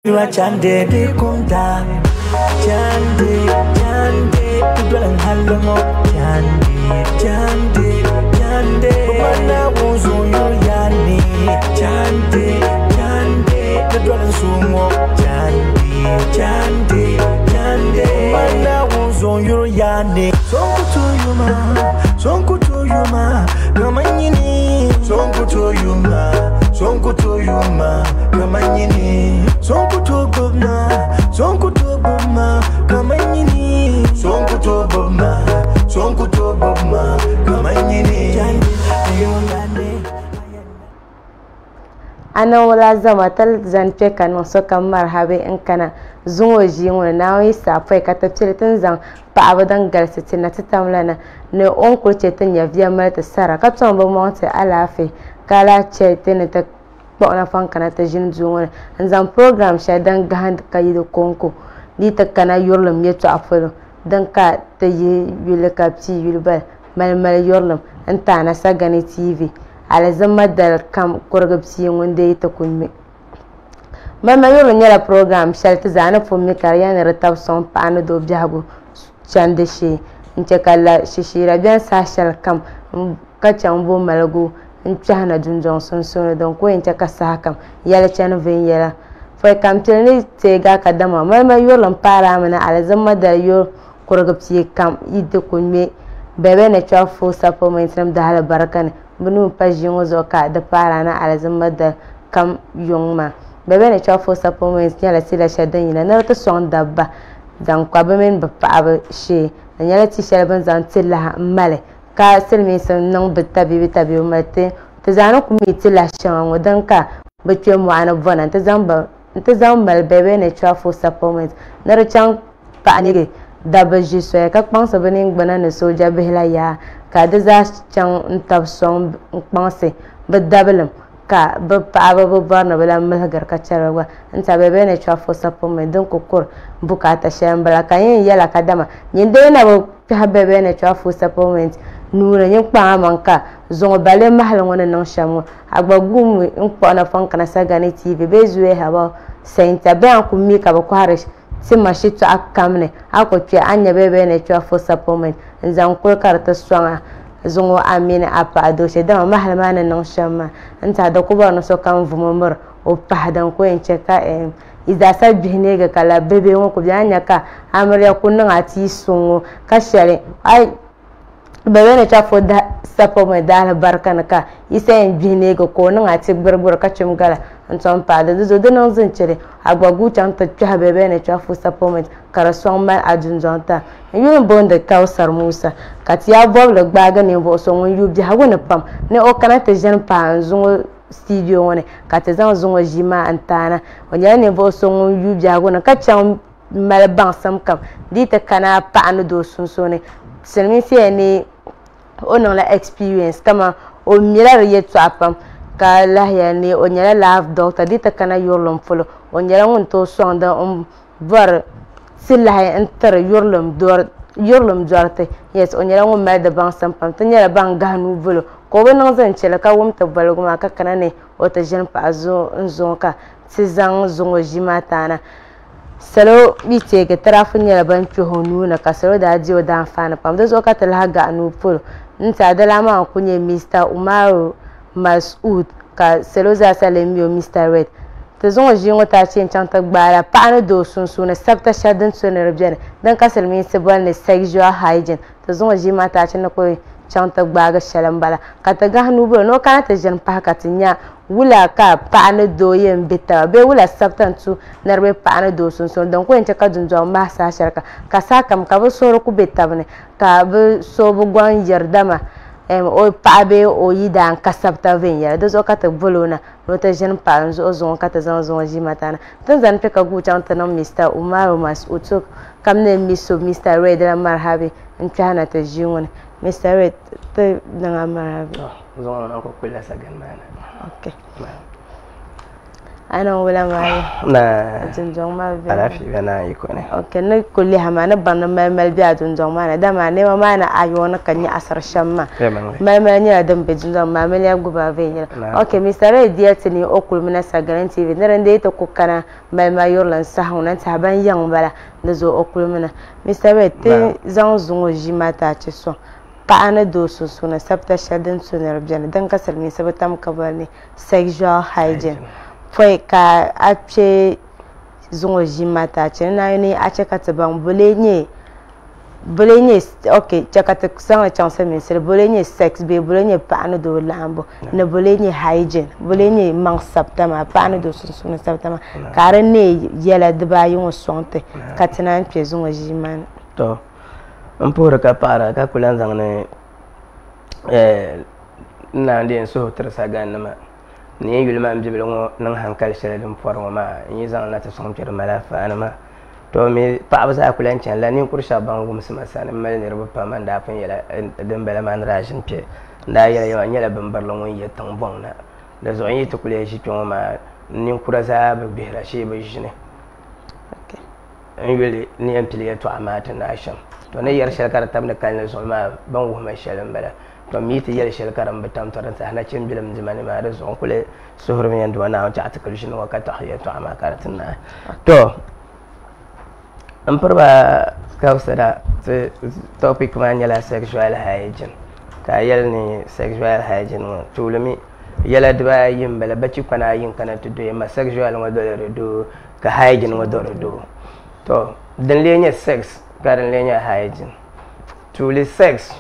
Dua chande de kumta, chande, chande, tudolan halamo, chande, chande, chande, mana wuzo yani, chande, chande, tudolan sumo, chande, chande, chande, mana wuzo yani. Sonku to yuma, kamanyini, sonku to yuma, kamanyini, sonku to gobna, kamanyini, sonku to gobna, kamanyini. Ana wala zama tal zante kanon so kamar habe in kana zuwa jiwon na yi safai ka tafi tun zan pa abadan galsati na tatamlana ne on kurce tun ya biya mata sara ka ton ba monte alafi kala ce tun ta bona fankana ta jin zuwa zan program sha dan gahan ka yi da konko ni ta kana yurlum ya to afuro dan ka ta yi yulakapci yulbal malmal yurlum anta na Sagani TV ala zama da kam kurgabsi wanda ya ta kunmi mama yoro nyala program shalta zana fummi karya na tab son pano do jabu chande she ince kala shishira biyan sashal kam kacan bo malago in chana junjon son don ko ince ka sakam yala chan ven yala foi kam tene te ga kadama mama yoro para mana ala zama da yo kurgabsi kam idde kunmi bebe na chafo supplement nam da hala barakane bunu pajin zo ka da fara na alzama da kam yongma bebe ne chafo supplements nyala sila shadan ina na ta son dabba dan kwaba men ba pa she nyala ti shalban zan tilla male ka silmi sun nan bitabi mate ta zana ku mi tilla shan wadan ka ba ke mu ana bona ta zamba bebe ne chafo supplements na chan pa ni dabba ji so ya ka kpansa bani gbana ne soja behla ya ka da za can tab son kpanse ba dablam ka ba pa ba barna bala malgar ka charwa anta bebe ne chafo sapo me don kokur bukata shambala ka yin yala kadama yin de na ba bebe ne chafo sapo me nura yin pa manka zongo bale mahal ngona nan shamu agbagum in pa na fan kana Sagani TV be zuwe haba senta be an kummi ka ba kwarish sima shi to akamne akotwe anya bebe ne chafo supplement nzan ko karta swanga zungo amina apa do she dama mahalmana nan shamma anta da kuba no so kan vumumur o pahdan ko en cheka iza sabihne ga kala bebe won ko anya ka amarya kunnan ati sungo kashare ai bebe ne chafo da supplement da barkan ka isa en bihne ga ko nan ati gurgur ka chum gala anton pada do nan zan cire agbagu tan ta twa bebe ne chafo supplement karason mal ajunjonta yun bonde Kausar Musa katia bob le gbaga ne bo so won yubi ha wona pam ne o kana te jen pa zungo studio woni kate zan zungo jima antana onya ne bo so won yubi ha wona ka cham mal ban sam kam dita kana pa no do sunsone selmi fi ne onon la experience kama o mirar yetu apam ka lahya ne onya la doctor dita kana yurlum fulo onya won to sonda var silahay entar yurlum dorte yes onyara ngum ma da ban sampam tanyara ban ganu volo ko wonon zan chela ka wum ta balguma ka kanane o ta jen pa zo nzonka sizang zongo jimatana salo bi tege tarafun yara ban chuhonu na ka salo da jiwa da fana pam da zo ka talha ga anu polo nta da lama kunye Mr. Umaru Masud ka salo za salemio Mr. Red ta zongo jingo ta cin can ta gbara pa na do sunsuna sabta shadin sunar bjane dan kasal min sibal ne sexual hygiene ta zongo jima ta cin na koy can ta gbaga shalan bala ka ta ga hanu bo no kana ta jan pa ka tinya wula ka pa na do yen bita be wula sabtan tu narbe pa na do sunsun dan ko en ta ka dunjo ma sa sharka ka sakam ka bo soro ku betabne ka bo so bo gwan yardama o pabe o yida an kasabta venya da zo ka ta bolona no ta jen pa zo ka ta zo jimatana tan zan pe ka gutan ta nan Mr. Umaru Masud kamne miso Mr. Red la marhabi in kana ta jiwon Mr. Red ta dan marhabi zo na ko kula sagan mana okay ana wala mai na junjong ma be ala fi bana iko ne okay ne kulli hamana ban mal biya junjong ma da ma ne ma na ayo na kan yi asar shamma mal ne da be junjong ma mal ya guba be ne okay Mr. Idiot ni okul mina Sagani TV ne rande ita ko kana mal ma yorlan sahuna ta ban yan bala da zo okul mina Mr. te zan zungo jimata ce so paana dosu suna sabta shadin sunar bjana dan kasar mi sabata mukabani sexual hygiene foi ka ache zungo jimata ce na ni ache kataban bulenye okay chakata sanga chansa mi sir bulenye sex be bulenye paana do lambo na bulenye hygiene bulenye mang sabta ma paana dosu suna sabta ma karan ne yela dba yungo sonte katina pe zungo jimana to an pura ka para ka kulan zangne na ndien so ter Sagani ma ni yulma am jibil ngo nang hankal sele dum forma ma yi zang na ta som ter mala fa anama to mi pa ba sa kulan chan la ni kursha ban gum sama sana mal ne ruba pa man da fan yela dem bela man rajin pe nda yela yo nyela ban bar lo yi tang bon na da zo yi to kule shi to ma ni kurasa ba bihra shi ba jine okay an yele ni am piliya to amata na sham to ne yar shekara tam da kan so ma ban wo ma shalan bala to mi ti yar shekara ba tam to ta na cin bilam jimani ma da so kule suhur mi yandu na ta ta kulshin wa ka tahiyatu ama karatin na to an farba kausada topic ma nyala sexual hygiene ka yal ni sexual hygiene to lumi yala dba yin bala baci kana yin kana to do ma sexual ngo do ka hygiene ngo do to dan lenye sex karin lenya hygiene truly sex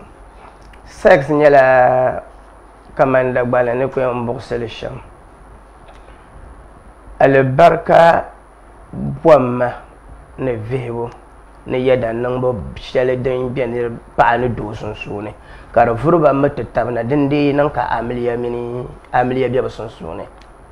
nyala kamanda gbala ne ko en boxel sham albarka bomma ne vebo ne yada nan bo shele den bien pa ne do sonsune kar furba mata tabna dinde nan ka amiliya biya ba sonsune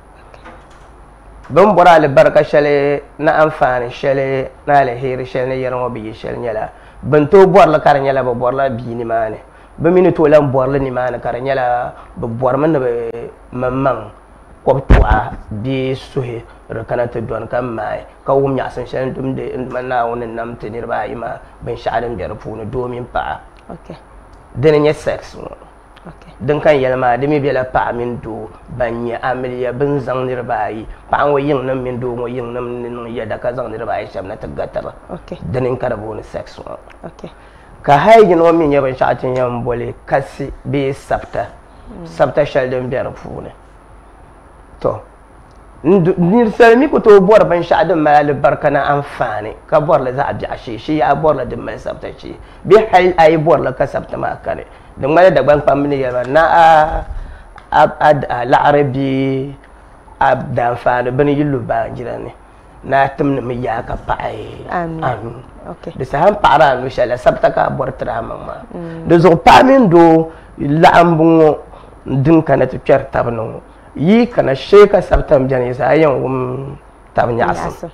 ban bora albarka shele na amfani shele na alheri shele ne yaran bi shele nyala ban to borla kar nyala ba borla bi ni mane ba mini to lan borla ni mane kar nyala ba bor man be mamman ko tu'a bi suhe rakana ta don kan mai ka wum nya san shele dum de man na wonin nam te ni ba ima ban sha'adan biyar funu domin pa okay denen ya sex okay dan kan yelma de mi bela pa min do banya amiliya bin zang ni rabai pa wo yin nan min do mo yin nan nin ya da ka zang ni rabai sham na tagata ba okay dan in karabo ni sex okay ka hayi no min ya ban sha'atin yan bole kasi be sabta shal dan biyar fune to ni salmi ko to bor ban sha'adan mal barkana amfani ka bor la za a bi ashe shi ya bor la din mai sabta shi bi hal ay bor la ka sabta ma kare dan mala da ban family ya na la arabi abdan fa ban yillu ba jirane na tumna mi ya ka paai amin okay da sahan para no shala sabta ka bor tra mamma da zo pamin do la ambungo din kana to kyar tabno yi kana sheka sabtam jani sa yan tab nyasam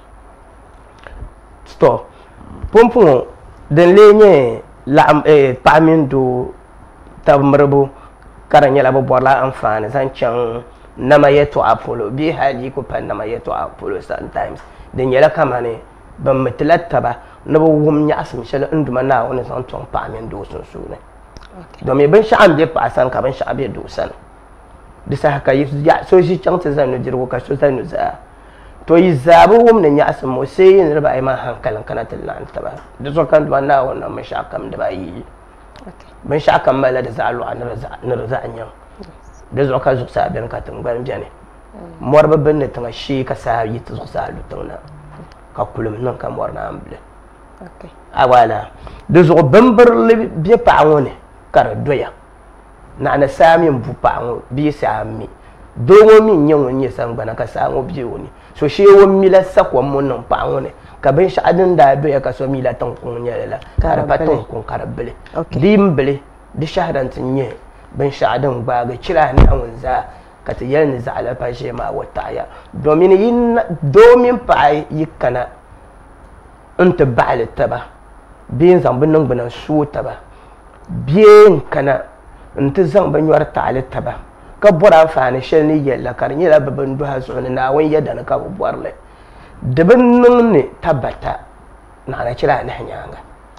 sto pompo den lenye la pamin do tab marbu karanya la borla amfani san chan nama yeto apollo bi haji ko pan nama yeto apollo sometimes den yala kamane ban mutlatta ba na bo wum nyasam shala nduma na woni san ton pamin do sun sune do me ban sha'am je pa san ka ban sha'abe do san bisa haka ya so shi can ta zanu jirgo ka so zanu za to yi zabu wum ne ya asmo sai yin riba ai ma hankalin kana tillan ta ba da so kan ba na wannan mai shakam da ba yi ban shakam mala da zalu an raza anyan da zo ka zo sabin ka tun ban jane mor babban ne tanga shi ka sa yi ta zo salu tuna ka kulum nan ka mor na amble awala da zo bambar bi pa woni kar doya na na sami mpupa bi sami dogo min nyen wonye sangbana ka sango bi woni so she won mila sakwa mon non pa woni ka ben shadin da be ka so mila tan kun nyela ka paton kun karabele dimbele di shahdan tinye ben shadin ba ga kira ni an za ka ta yalni za ala fa she ma wata ya domin pa yikana unta ba'al taba bin zambin nan bana su taba bien kana nti zang ban yɔri taɣali taba ka bɔra anfaani shɛli ni yɛlla ka di nyɛla bɛ bin dɔha zuɣu ni naawuni yɛda ka bɛ bɔrili di bi niŋ ni tabata naana chira anahi nyaanga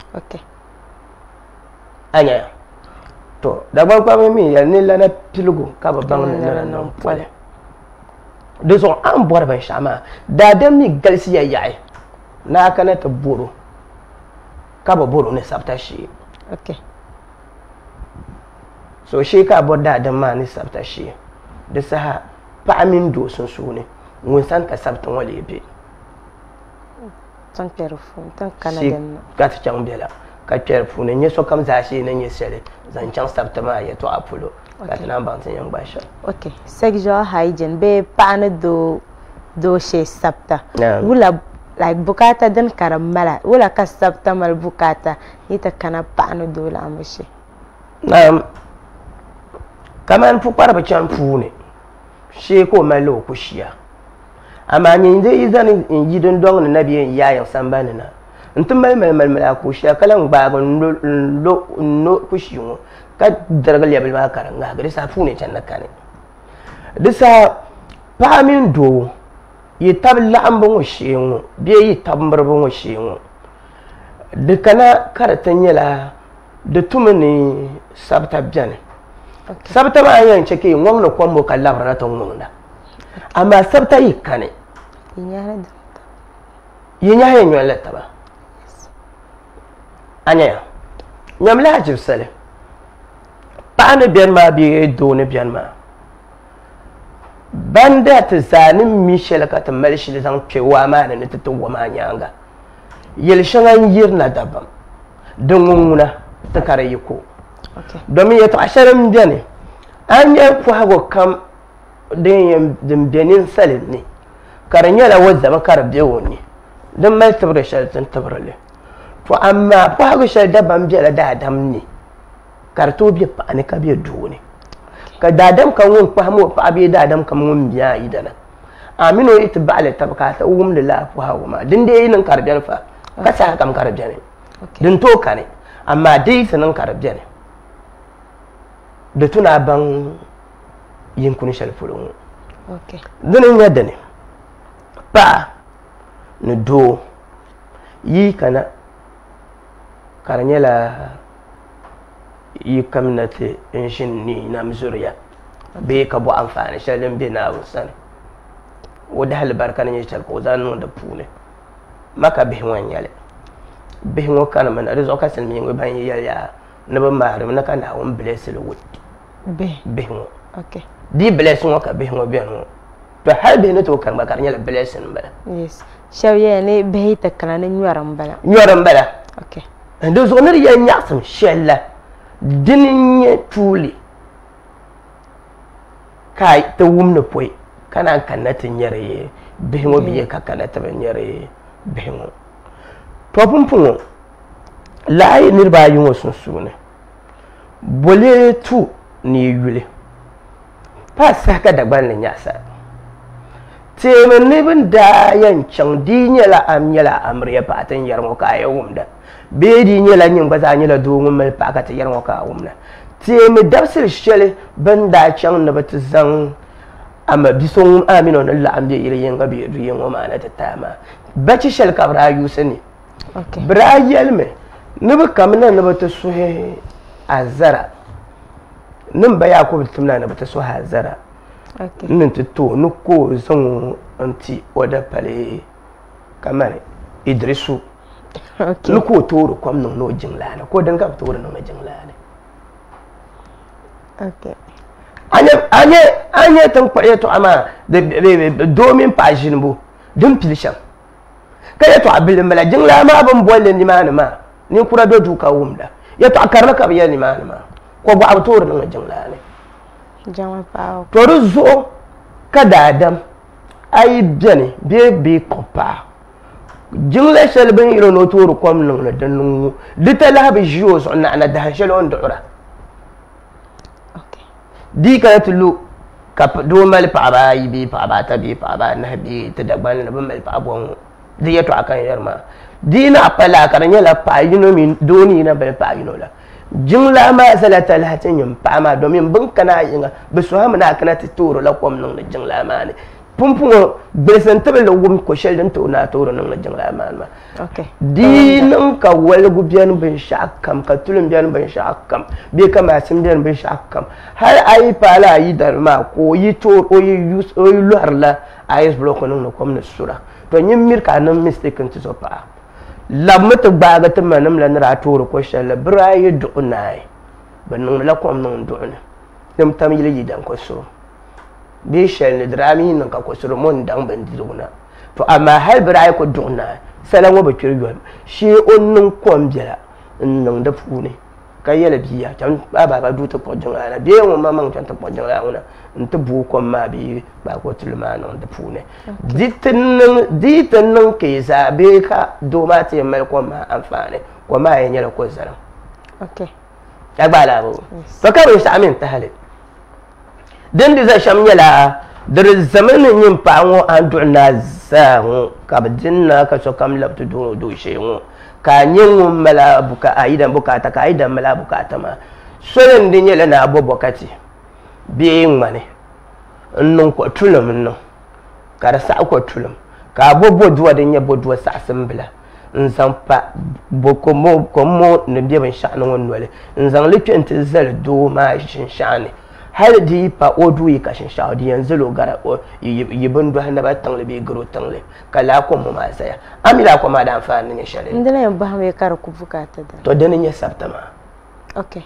anya to dagban kpam mi yɛli ni lana piligu ka bɛ baŋ ni nana niŋ pɔli di zuɣu an bɔri binshɛɣu maa daadam mi galisiya yaɣi naa kana ti bɔro ka bɛ bɔro ni sabita shee so shee ka bɔri daadam maa ni sabita shee di saha paɣa mini doo sunsuuni ŋun sani ka sabita ŋɔ lee be ka ti chaŋ bela ka kpɛri puuni n nyɛ sokam zaa shee ni nyɛ shɛli zaŋ chaŋ sabita maa yɛltɔɣa polo ka ti naan baŋ ti yɛn gba shɛli sexual hygiene bee paɣa ni doo shee sabita wula like bukata din ka di mala wula ka sabita mali bukata ni ti kana paɣa ni doo laɣambu shee kamani pukparibi chɛni puuni shee ka o mali o ku shia amaa nyinde yi zani n yi dundɔŋ ni na bee n yaayɛŋ sambani na n ti mali a ku shia ka lan gbaagi n lo ku shi ŋɔ ka dirigi lɛbili maa ka di ŋahigi di saa puuni chɛni kani di saa paɣa mini doo yi tabi laɣambu ŋɔ shee ŋɔ bee yi tabi miribi ŋɔ shee ŋɔ di kana ka di ti nyɛla di tumi ni sabita biɛni sabita maa yɛn chɛ ka yi ŋɔŋni kom ka labiri na ti ŋɔŋda amaa sabita yi kani yi nyahi yɛn ŋmɛli taba a nyɛya nyɛm lahi jibsali paɣa ni biɛni maa bee doo ni biɛni maa banda ti zaa ni mi shɛli ka ti mali shili zaŋ kpɛ waa maa ni ti wa maa nyaanga yɛli shɛŋa n yirina dabam di ŋuŋuna ti ka di yi ko domin yɛltɔɣa shɛli n biɛni a nyɛ pɔhagu kam din bɛ ninsali ni ka di nyɛla o zami ka di bɛ o ni din mali tibiri shɛli tin tibirili to amaa pɔhagu shɛli dabam biɛla daadam ni ka di tooi bɛ paɣa ni ka bɛ doo ni ka daadam kam ŋun kpaham o paɣa bee daadam kam ŋun biɛ ayi dana amini o iti baɣali tabi ka ti wumdi laa pɔhagu maa din dee yi niŋ ka di biɛni fa ka saha kam ka di biɛni din tooi kani amaa deesi niŋ ka di biɛni di tuna baŋ yinkuni shɛli polo ŋɔ dini nyɛ dini paɣa ni doo yi kana ka di nyɛla yi kam na ti n ʒini ni nam zuriya bee ka bo anfaani shɛli din bɛ naawuni sani o dahali barika ni nyɛ shɛli ka o zaŋ niŋ di puuni maka bihi ŋɔ n nyɛli bihi ŋɔ kanimi na di zuɣu ka silmiingi ban yɛlya ni bi maarimi na ka naawuni bilesili wuli bihi ŋɔ di bilesi ŋɔ ka bihi ŋɔ biɛni ŋɔ to hali bihi ni tooi kani gba ka di nyɛla bilesi n bala shɛba yɛla ni bihi ti kana ni nyɔri n bala di zuɣu ni di yɛn nyaɣasim shɛli la dini n nyɛ tuuli ka ti wumni poi ka naan kanna ti nyɛri bihi ŋɔ biye ka kana ti bi nyɛri bihi ŋɔ to pumpɔŋɔ lahi niraba ayi ŋɔ sunsuuni bole tu ni yuli pa saha ka dagban ni nyaɣasa teemi ni bin daa yɛn chaŋ di nyɛla amiriya paɣa ti yɛri ŋɔ ka a yɛ wumda bee di nyɛla nyim gba zaa nyɛla doo ŋun mali paɣa ka ti yɛri ŋɔ ka a wumda teemi dabsili shɛli bin daa chaŋ ni bi ti zaŋ ama biso ŋun amino ni laɣam bɛ yili yinga bee du yinga maa na ti taai maa bachi shɛli ka bi daa yuusi ni bi daa yɛlimi ni bi kam na ni bi ti suhi azara nin ba Yakubu timna ni bi ti suhi azara nin ti too ni ko zaŋ n ti o da pali kamani Idrisu ni ko toori kom niŋ ni o jiŋlaa ni ko din ka bi toori niŋ ni jiŋlaa ni a nyɛ tin kpuɣi yɛltɔɣa maa doo mini paɣa ʒinibu din pili shɛm ka yɛltɔɣa bili n bala jiŋlaa maa bin bolli nimaani maa ninkura do duu ka wumda yɛltɔɣa karili ka bi yɛ nimaani maa ko bɔɣa bi toori niŋ ni jiŋlaa ni to di zuɣu ka daadam a yi biɛni bee kpuɣi paɣa jiŋla shɛli bin yiri ni o toori kom niŋ ni din niŋ ŋɔ di ta lahi bi ʒi o zuɣu naɣana dahan shɛli o ni duɣura di kana ti lu ka doo mali paɣaba ayi bee paɣaba ata bee paɣaba anahi bee ti dagbanli ni bi mali paɣa bɔŋɔ di yɛltɔɣa kan yɛri maa di na pa laa ka di nyɛla paɣa yino mini doo ni yina bali paɣa yino la jingla ma salata latin yim paama domin bin kana yinga bisu hamna kana ti toro la kom nung jingla ma ne pumpungo besen tebel wum ko sheldon to na toro nung jingla ma okay di nung ka walgu biyan bin shakam ka tulum biyan bin shakam be kama sim biyan bin shakam har ayi pala yi darma ko yi to o yi use o yi luarla ayes block nung kom na sura to nyim mir ka nan mistake nti so pa lamata baga ta manam la nara toro ko shalla brayi du'nai banung la kom nung du'na dum tam yile yidan ko so bi shalla drami nan ka ko so mon dang ban dugna to amma hal brayi ko du'na salan wa bakir yom shi onnun kom biya nung da fune kayela biya tan baba du ta ko jingala bi mo mamang tan ta ko jingala una nta bu ko ma bi ba ko tulma non da fune ditin nan ke zabe ka do ma te mal ko ma amfane ko ma yin yala ko zaran okay ya ba la bo to ka bi sa amin ta hale dan da za sham yala dar zamanin yin pa ngo an du'na za ka bidinna ka so kam labtu do shewu ka nyin mala buka aidan bukata ka aidan mala bukata ma solen din yala na abobokati bi ngane non ko tulum no kada sa ko tulum ka bobo duwa din ya boduwa sa sambla nzan pa bokomo komo ne biya ban sha'anin wannan wale nzan likin ta zal do ma shin sha'ani har di pa odu yi kashin sha'adi yanzu lo gara yi bin do hanaba tangle bi gro tangle kala ko mu ma saya amila ko ma da amfani ne shari'a indana yan ba mai kar ku bukata da to danin ya sabtama okay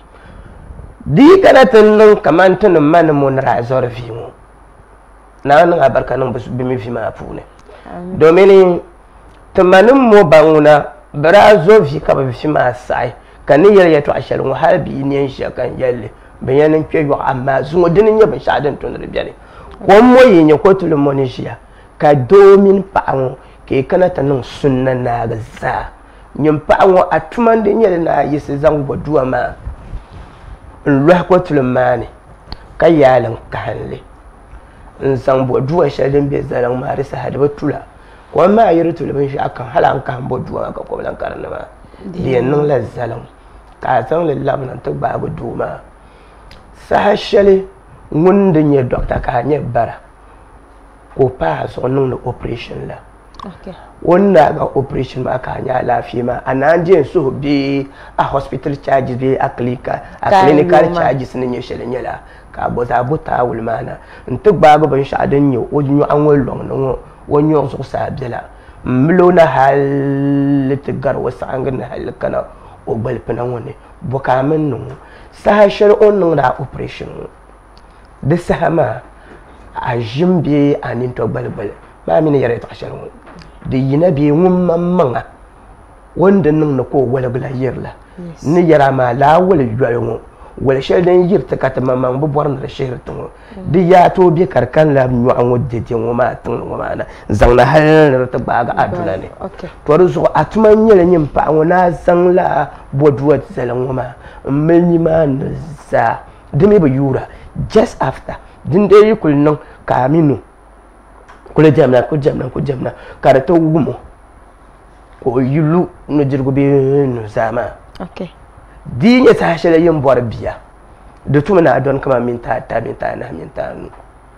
di kana tan kaman tan man mun ra zorfi mu na nan abarka nan bi mi fi ma fune domin tamanin mu banguna bara zorfi ka bi fi ma sai kan yar ya to asharin har bi ne shi kan yalle bayanin ke yo amma zuwa dinin ya ban shadan to da biyane ko mo yin ya ko tulun mo ne shi ka domin pa'an ke kana tan sunna na ga za nyim pa'an atuman din yar na yi se zan goduwa ma ruwa ko tulmani kayalan kahalle in san boduwa shadin bai zaran marisa hadaba tula ko ma yiru tulmin shi akan halan kan boduwa ka ko lan karna ma biyan nan la zalan ka san lillahi nan to babu duma sahashale ngundin ya doctor ka nya bara ko pa so nan operation la okay wannan ga operation ma ka nya lafiya ma anan je so bi a hospital charges bi a clinical charges ne ya shele nyala ka bota buta wulmana ntu bago ban shadan yo onyo an wallon no wonyo so sabdela mlona hal tigar wasa an gan hal kana o balpina woni boka men no sa shar onno da operation de sahama a jimbi anin to balbal ma min yare ta shar da yina bi mumman wanda nan na ko wala bula yirla ni yara ma la wala yuwayo wala shedan yirta katama man bu borna da shehirtu di ya to bi karkan la nyu an wadde te mo ma tun mo mana zangna hal ta baga aduna ne to ruzo atman yele nyim pa wona zangla bodwa zalan mo ma melni man za dimi ba yura just after din dai kul nan kaminu kula jamna ko jamna karata wumo ko yulu no jirgo be no zama okay dinya ta shele yin borbiya da tumana don kama minta na nu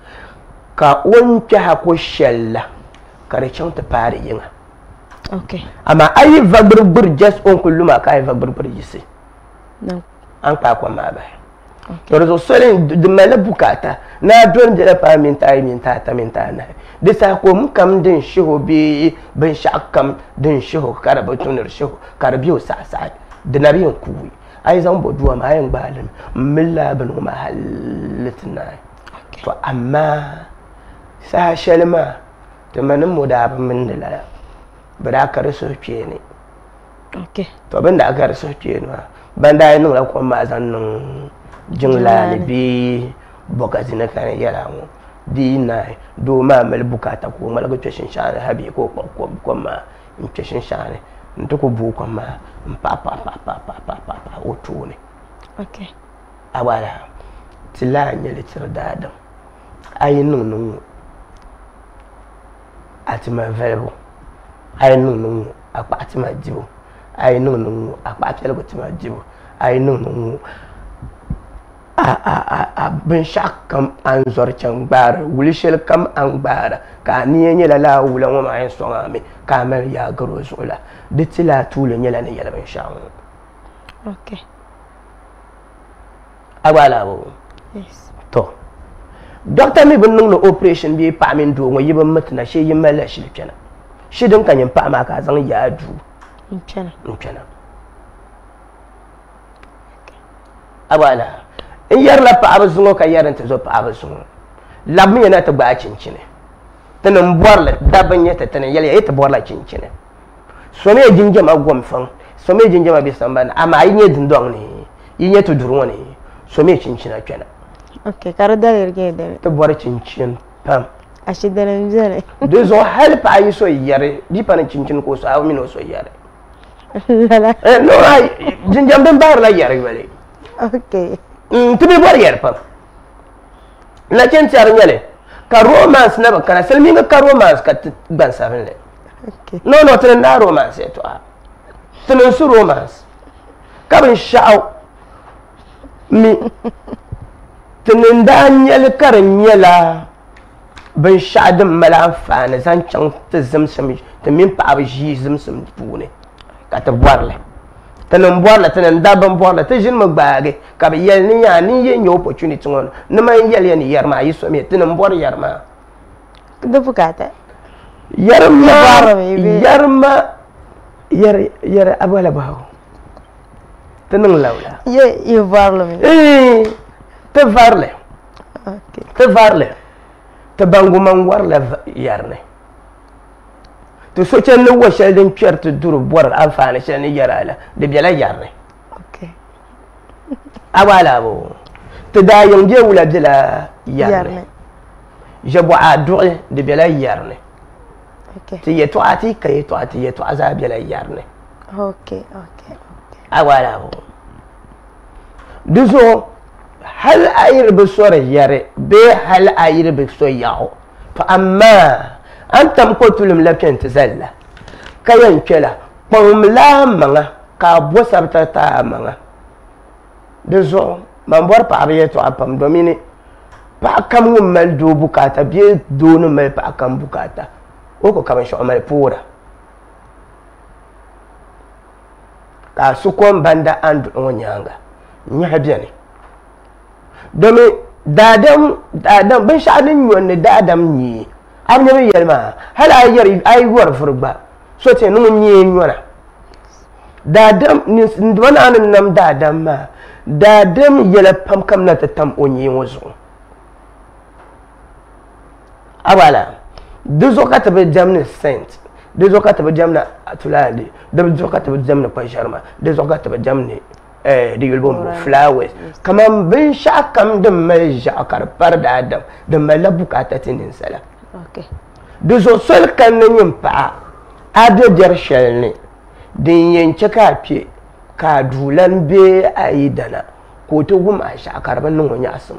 ka wanke hako shella karshen ta fara yin okay amma ayi vaburbur just on kulluma ka ayi vaburbur yisi no an pa kwa ma ba to rezo solen de mala bukata na don de la pa minta na de sa ko mun kam din shiho bi ban shakam din shiho karaba tunar shiho karabiyo sa da nabiyin kuwi ai zan boduwa ma yan balim milla ban ma halitna to amma sa shalma to manin mu da ban min da bara ka raso ke ne okay to ban da aka raso ke ne ban da yin la ko ma zan nan jingla ne bi bokazi na kan yara mu dina do ma mal bukata ko mal ga tashin share habi ko ma in tashin share ntoko bu ko ma pa oto ne okay awala tila nyele tirdada ayi nunu atima verbo ayi nunu akpa atima jibo ayi nunu akpa tele ko tima jibo ai niŋ binshaɣu kam an zɔri chaŋ gbaari wuli shɛli kam an gbaara ka a nia nyɛla laa wula ŋɔ maa yɛn sɔŋ mi ka a mali yaagari o zuɣu la di ti laa tuuli nyɛla ni yɛli binshaɣu ŋɔ a gba laabo to dɔkta mi bi niŋdi operation bee paɣa mini doo ŋɔ yi bi mitina shee yi malila shili kpɛna shi din ka nyɛ paɣa maa ka a zaŋ yaa duu n kpɛna a gba laa n yɛrila paɣaba zuŋɔ ka yɛri n ti zo paɣaba zuŋɔ labi mi yɛna ti gbaai chinchini ti ni bɔrili dabba n nyɛ ti ni yɛli yi ti bɔrila chinchini so mi jinjama gom faŋ so mi jinjama bɛ sambani amaa yi nyɛ dundɔŋ ni yi nyɛ ti duri ŋɔ ni so mi chinchina kpɛna ka di daliri kɛ dɛmi ti bɔri chinchin pam a shi dalim biɛni di zuɣu hali paɣa yi so yɛri bipa ni chinchin ko so a mini o so yɛri jinjam din baarila yɛri yɔli ti bi bɔri yɛri pam na chɛn tiɛri nyɛli ka romance na bi kana silmiinga ka romance ka ti gbansabinli no ti ni naa romance yɛtɔɣa ti ni su romance ka binshaɣu mi ti ni daa nyɛli ka di nyɛla binshaɣu din mali anfaani zaŋ chaŋ ti zimsim ti mini paɣaba ʒii zimsim puuni ka ti bɔrili ti ni bɔrili ti ni dabba n bɔrili ti ʒini mi gbaagi ka bi yɛli ni yaa ni yɛ nyɛ opportunity ŋɔ ni ma yɛli ya ni yɛri maa yi so mi ti ni bɔri yɛri maa di bukata yɛri abala bahu ti niŋ lawla yi bɔrili mi ti varili ti bangu man warila yɛrini ti so chɛni ni wa shɛli din kpɛri ti duri bɔri anfaani shɛli ni yɛra la di biɛla yɛrini a gba laabo ti daa yiŋ jee wula biɛla yɛrini ʒɛbɔɣa duɣi di biɛla yɛrini ti yɛtɔɣa ti ka yɛtɔɣa ti yɛtɔɣa zaa biɛla yɛrini a gba laabo di zuɣu hal a yiri bi sori yɛri bee hal a yiri bi so yaɣu to amma an tam ko tulim la pɛn ti zali la ka yɛn kpɛla kpaŋmi laa maŋa ka a bɔ sabita taa maŋa di zuɣu man bɔri paɣaba yɛtɔɣa pam domin paɣa kam ŋun mali doo bukata bee doo ni mali paɣa kam bukata o ko ka binshaɣu mali puura ka su kom banda an duɣi ŋɔ nyaanga nyɛhi biɛni domin daadam binshaɣu din nyɔnni daadam nyee a bi nyɛ yɛli maa hali a yi yɔri vuri gba so ti niŋ nyee nyɔna daadam ndima naa ni nam daadam maa daadam yɛla pam kam na ti tam o nyee ŋɔ zuɣu a bala di zuɣu ka ti bi jɛm ni saint di zuɣu ka ti bi jɛm ni atulaali di zuɣu ka ti bi jɛm ni kpa ʒɛrima di zuɣu ka ti bi jɛm ni di yulbom flowers kaman binshaɣu kam din mali ʒiɛɣu ka di pari daadam din malila bukata ti ninsala di zuɣu soli kan ni nyini paɣa a be biɛri shɛli ni din yɛn chɛ ka a kpɛ ka a duulan bee a yi dana ka o ti wum a shɛɣu ka di bi niŋ o nyaɣasim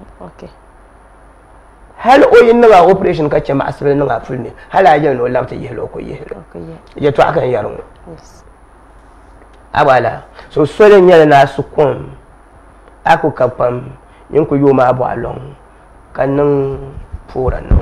hali o yi niŋa operation ka chɛ maɣasibili niŋa puli ni hali a yɛli ni o labi ti yihili o ko yihili yɛtɔɣa kan yɛri ŋɔ abala so sole nyɛla na su kom a ku ka pam yin ku yooi maa bɔɣaloŋ ka niŋ puura niŋ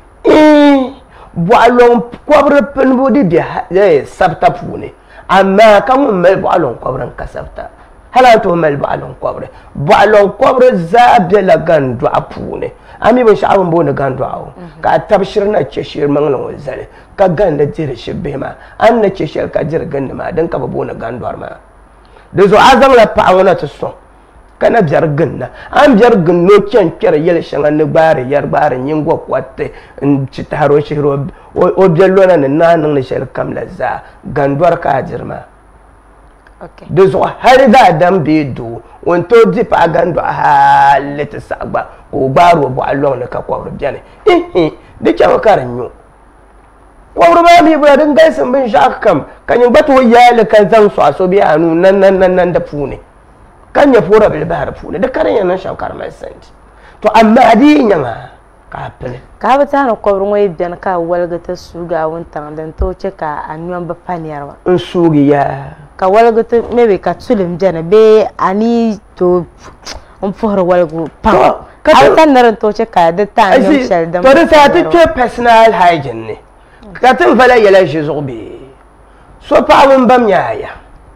bɔɣaloŋ kɔbiri pinibu di bɛ sabita puuni amaa ka ŋun mali bɔɣaloŋ kɔbiri n ka sabita hali a tooi mali bɔɣaloŋ kɔbiri zaa bɛla gandɔɣu puuni a mi binshaɣu bin booni gandɔɣu ka a tabi shiri na chɛ shiri maŋli ŋɔ zali ka gandi diri shi bihi maa an na chɛ shɛli ka diri gindi maa din ka bi booni gandɔri maa di zuɣu a zaŋla paɣa ŋɔ na ti sɔŋ ka na biɛri ginna an biɛri ginna o chɛn kpɛri yɛli shɛŋa ni gbaari yɛri gbaari nyingɔkoriti n chi tahari o shihiri o biɛ lɔna ni naa niŋni shɛli kam la zaa gandɔri ka a diri maa di zuɣu hali daadam bee doo o n tooi di paɣa gandɔɣu hali ti saɣa gba ka o gbaari o bɔɣaloŋ ni ka kɔbiri biɛni di chɛmi ka di nyo kɔbiri maa mi bɔra din galisi binshaɣu kam ka nyɛ gba tooi yaali ka zaŋ sɔɣa so bee anu nan di puuni ka nyɛ puura bili bahi di puuni di ka di nyɛ niŋ shɛm ka di mali senti to amma di yi nyɛŋa ka a pili ka bi taani kɔbiri ŋɔ yi biɛni ka a waligi ti suugi a wuntaŋ din tooi chɛ ka a nyɔm bi pa nɛriba n suugi yaa ka walgu to maybe ka tulim jana be ani to for walgu pa ka tan naran to che ka da ta ne shel da to da ta ta personal hygiene ne ka tan vala yala jesu be so pa won bam nyaaya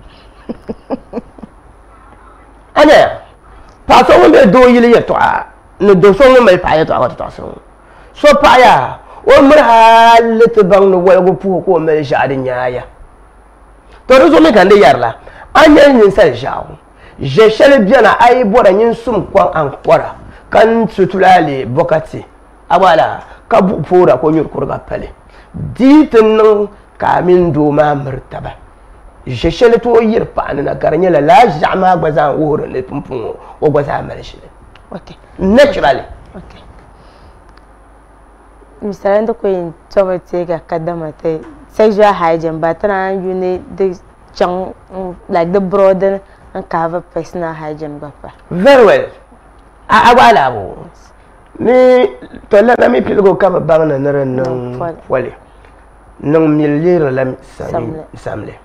ana pa so won be do yili ya to a no do so won mai pa ya to a to so pa ya o mun halit bang no walgu pu ko mai shadin nyaaya to do so me kan de yarla anya yin sel jawo je shele bien ay bora yin sum kwa ankora kan sutulale bokati abala ka bu fora ko nyur kurga pale ditin no kamin do ma martaba je shele to yir pa na garanya la jama gbazan woro le pumpun o gbazan malshi okay naturally okay misalan da ko yin tomate ga kadama te sexual hygiene ba tana you need the chang like the broaden and cover personal hygiene gapa very well abala bo ni to la na mi pilgo kama bangna naran nan wale nan milira lam samle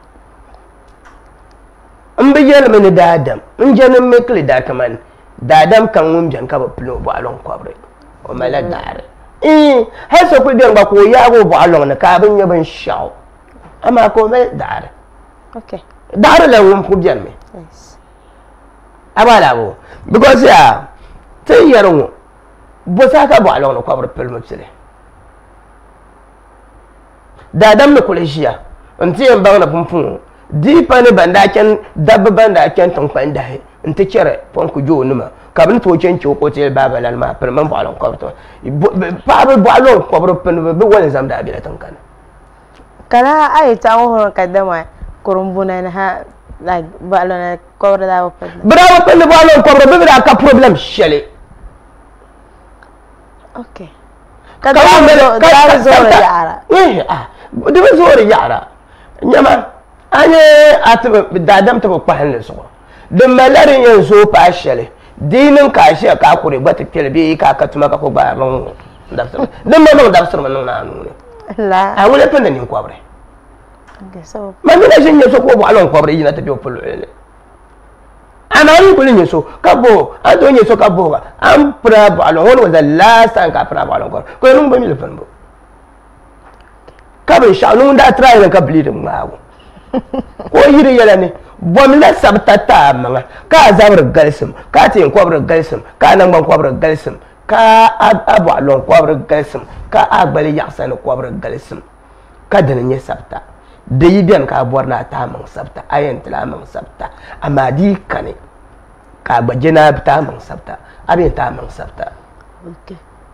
ambe yel men dadam injanin mekli da kaman dadam kan mum jan ka ba plo bo alon kwabre o mala dar ha so ku biyan ba ko ya go bo alon na ka bin yaban shaw ama ko me dar okay dar la wum ku biyan me yes abala bo because ya tay yaron bo saka bo alon ko bar pelmo tsile da dam ne kolejia nti en bangna pumpun di pane banda ken dabba banda ken ton panda he nti kere pon ku jo numa kabin to ken ko te baba lan ma pelmo bo alon ko to pa bo alon ko bar pelmo be wala zam da bi la tan kan kala ay ta ho kadama kurumbuna na ha like balona cover da open bravo pelle balon cover be da ka problem shele okay kada da zoro yara de be zoro yara nyama anye atbe dadam to ko hanle so de malarin yanzu pa shele dinin ka shi ka kure bata kelbe ka katuma ka ko ba ron dafsar de mamman dafsar man na anu la a wala pende ni ko abre okay so ma mina shin yeso ko bo alon ko abre yina tafi opolo ele ana ni kulin yeso ka bo an to yeso ka bo an pra bo alon won was the last time ka pra bo alon ko nun ba mi le fan bo ka be sha nun da try ka bleed ngawo ko yiri yala ne bom la sabta ta manga ka zabr galsim ka tin ko abr galsim ka nan ban ko abr galsim ka abu alon ko abr galsim ka agbali yaksan ko abr galsim ka dan ne sabta da yi biyan ka borna ta man sabta ayan tila man sabta amma di kane ka bajina ta man sabta abin ta man sabta okay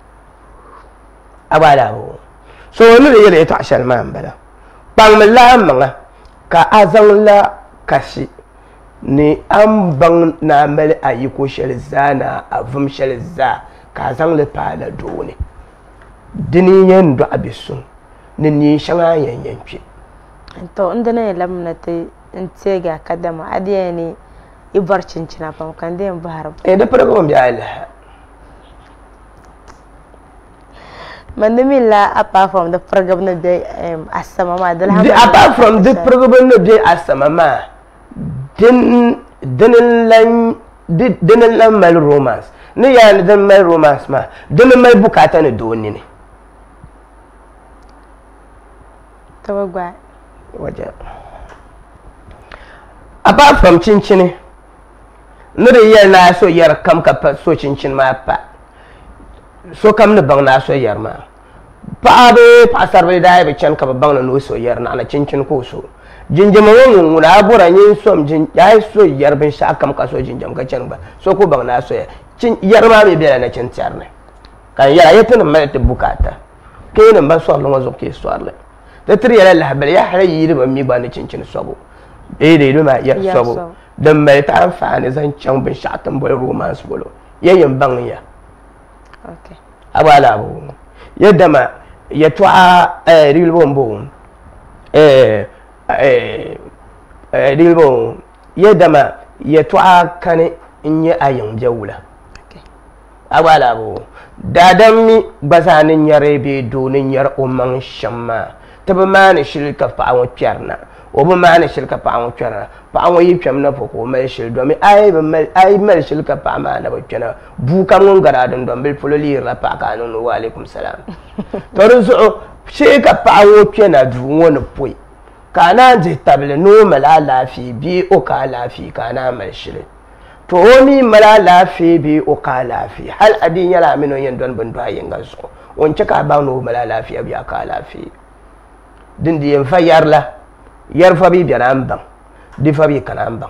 abala ho so ne yele ta shal man bala bang la manga ka azan la kashi ni an bang na mali ayi ko shal zana avum shal za ka zan le pala doni dini yen do abisun ni shanga yen pi to indana lamna te intega kadama adiye ni ibar cincina pam kande en bahar da program bi ala mandamilla apart from the program no day asama ma dal apart from the program no day asama ma din lan mal romance ni ya din mal romance ma din mal bukata ne doni ne tawagwa waje apart from cincin nure yar na so yar kam ka so cincin ma pa so kam ne bang na so yar ma pa be pasar be dai be chan ka bang na no so yar na cincin ko so jinjama won na bura yin som jin ya so yar bin sha kam ka so jinjam ka chan ba so ko bang na so cin yar ma be bela na cin tiar ne kan yara yetin ma te bukata ke ne ba so no zo ke so arle da tri yara la bel ya hare yiri ba mi ba ne cincin sobo do ma yar sobo dan mai ta amfani zan can bin sha tan boy romance bolo yayin bang ya okay abala bu yadda ma ya to real bombo real bombo yadda ma ya to kane in yi ayin jawula okay abala bu dadan mi bazanin yare be donin yar umman shamma taba mani shirka fa awon kyarna obu maana shilka paɣa ŋɔ kpɛna paɣa ŋɔ yi kpɛm na po ka o mali shili domi ai mali shili ka paɣa maa na bi kpɛna bua kam ŋun gara dundɔn bili polo liirila paɣa ka niŋ ni wa alaikum salam to di zuɣu shee ka paɣa ŋɔ kpɛna duu ŋɔ ni poi ka a naan dihi tabili ni o mali alaafee bee o ka alaafee ka a naan mali shili to o mi mali alaafee bee o ka alaafee hali a dii nyɛla a mini o yɛn dɔni bin dɔhi yinga zuɣu o n chɛ ka a baŋ ni o mali alaafee bee a ka alaafee din di yɛn fa yɛrila yɛri fa bii biɛna n baŋ di fa bii kana n baŋ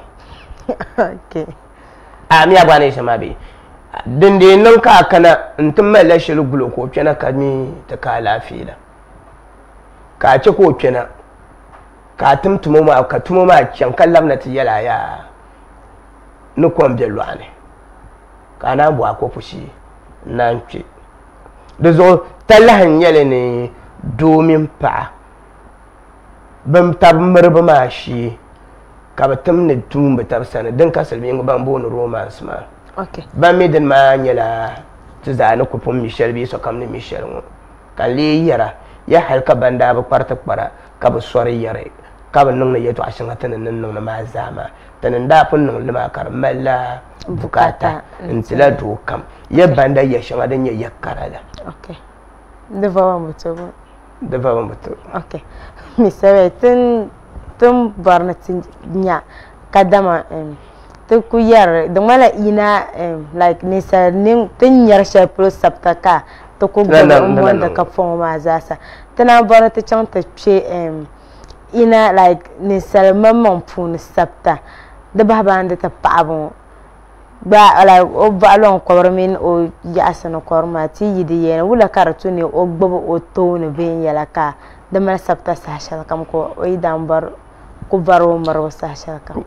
a mi a gba ni shɛma bee din di niŋ ka a kana n ti malila shili gulo ka o kpɛna ka mi ti ka alaafee la ka a chɛ ka o kpɛna ka a tim tumo maa ka tumo maa chɛŋ ka labina ti yɛla yaa ni kom bɛ lɔɣu ni ka a naan bɔ a kopu shee n naan kpɛ di zuɣu ta lahi n nyɛli ni doo mini paɣa bin tabi miribi maa shee ka bi tim ni tuumbi tabi sani din ka silmiingi ban booni romance maa ban mi din maa nyɛla ti zaa ni ku pun mi shɛli bee sokam ni mi shɛli ŋɔ ka lee yɛra ya hali ka ban daa bi kpariti kpara ka bi sɔri yɛri ka bi niŋ ni yɛltɔɣa shɛŋa ti ni niŋ ni maa zaa maa ti ni daa pun niŋ li maa ka di malila bukata n tila doo kam ya banda yɛ shɛŋa din nyɛ yɛ kara la di va ban buto di va ban buto mi sabe tin bari ni ti nya ka dama ti ku yɛri di ŋmana ina like ninsal nin tin nyɛri shɛli polo sabita ka ti ku gbubi n bondi ka fɔŋ maa zaasa ti naan bari ti chaŋ ti kpɛ ina like ninsal mammaŋ puuni sabita di bahabandi ti paɣaba ŋɔ gba like o baɣalɔŋ kɔbiri mini o yaɣasi ni kɔbiri maa ti yi di yɛni wula ka di tu ni o gbubi o tooni viɛnyɛla ka di mali sabita saha shɛli kam ka o yi daan bari ku bari o miribu saha shɛli kam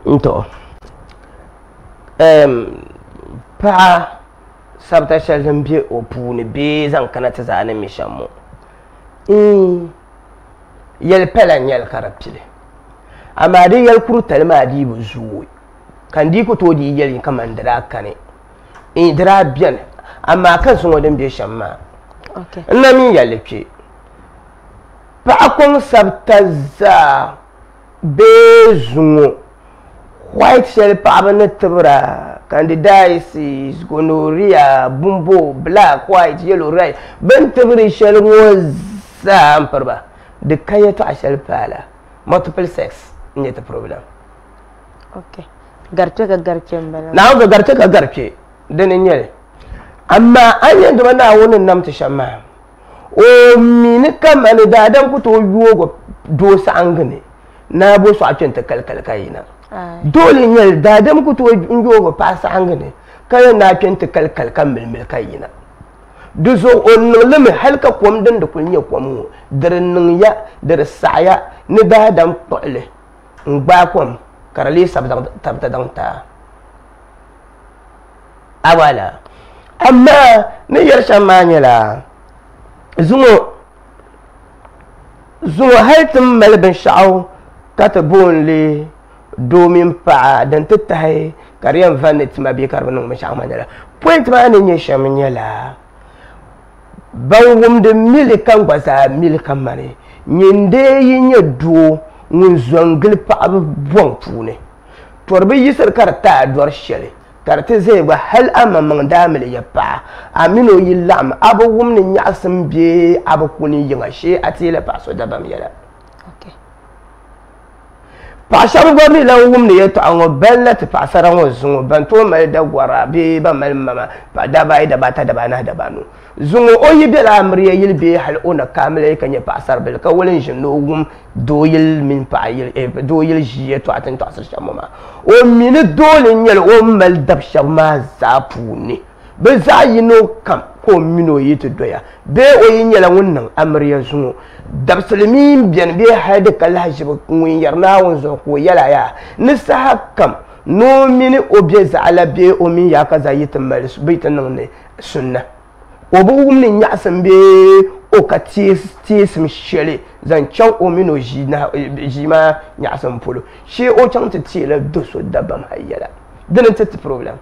paɣa sabita shɛli din bɛ o puuni bee zaŋ kana ti zaa ni mi shɛm ŋɔ yɛli pala nyɛli ka di pili amaa di yɛli kuri tali maa dii bi zooi kan dii ku tooi dii yɛli kamani di daa kani di daa biɛni amaa kan suŋɔ din bɛ shɛm maa n na mi yɛli kpɛ paɣa kɔŋ sabita zaa bee zuŋɔ white shɛli paɣaba ni tibira candidiasis gonorrhea bumbo black white yellow red bin tibiri shɛli ŋɔ zaa n piriba di ka yɛltɔɣa shɛli paala multiple sex n nyɛ ti problem garkpe ka garkpe n bala naawuni garkpe ka garkpe dini n nyɛli amma an yɛn dima naawuni nam ti shɛm maa o mini kama ni daadam ku tooi yoogi doo saɣangi ni naa bo sɔɣa kpɛn ti kalikali ka yina dole n nyɛli daadam ku tooi yoogi paɣa saɣangi ni ka yɛn naa kpɛn ti kalikali ka milimili ka yina di zuɣu o niŋlimi hali ka kom din di kuli nyɛ kom ŋɔ diri niŋya diri saɣaya ni daadam kpuɣili n gbaai kom ka di lee sabita daŋ taa a wala amma ni yɛri shɛm maa nyɛla zuŋɔ hali ti mali binshɛɣu ka ti boonli doo mini paɣa din ti tahi ka di yɛn va ni tima bee ka di bi niŋ binshɛɣu maa nyɛla point maa ni nyɛ shɛm nyɛla ban wumdi mili kan gba zaa mili kan mani nyindee yi nyɛ doo ŋun zɔngili paɣaba bɔŋ puuni tori bi yisiri ka di taa dɔri shɛli ka di ti zaya gba hali a maŋmaŋ daa mili ya paɣa a mini o yi laɣim a bi wumni nyaɣasim bee a bi kuni yiŋa shee a teela paɣa so dabam yɛla paɣa shɛba gba mi lan wumni yɛltɔɣa ŋɔ balina ti paɣasara ŋɔ zuŋɔ ban tooi mali dagɔra bee ban mali mama daba ayi daba ata daba anahi daba anu zuŋɔ o yi bɛla amiriya yili bee hali o na kaamila ka nyɛ paɣasaribili ka wali n ʒi ni o wum doo yili mini paɣa yili doo yili ʒi yɛltɔɣa tin tɔɣasiri shɛm maa o mini doole n nyɛli o mali dabi shɛba maa zaa puuni bi zaɣ yino kam ka o mini o yi ti doya bee o yi nyɛla ŋun niŋ amiriya zuŋɔ dabsili mi biɛni bee hali di ka lahi ʒibi ŋun yɛri naawuni zuɣu ka o yɛla yaa ni saha kam ni o mini o bɛ zaɣala bee o mini yaa ka za yi ti mali bi ti niŋ ni sunna o bi wumni nyaɣasim bee o ka teesim shɛli zaŋ chaŋ o mini o ʒii maa nyaɣasim polo shee o chaŋ ti teela do so dabam ha yɛla dini ti ti problem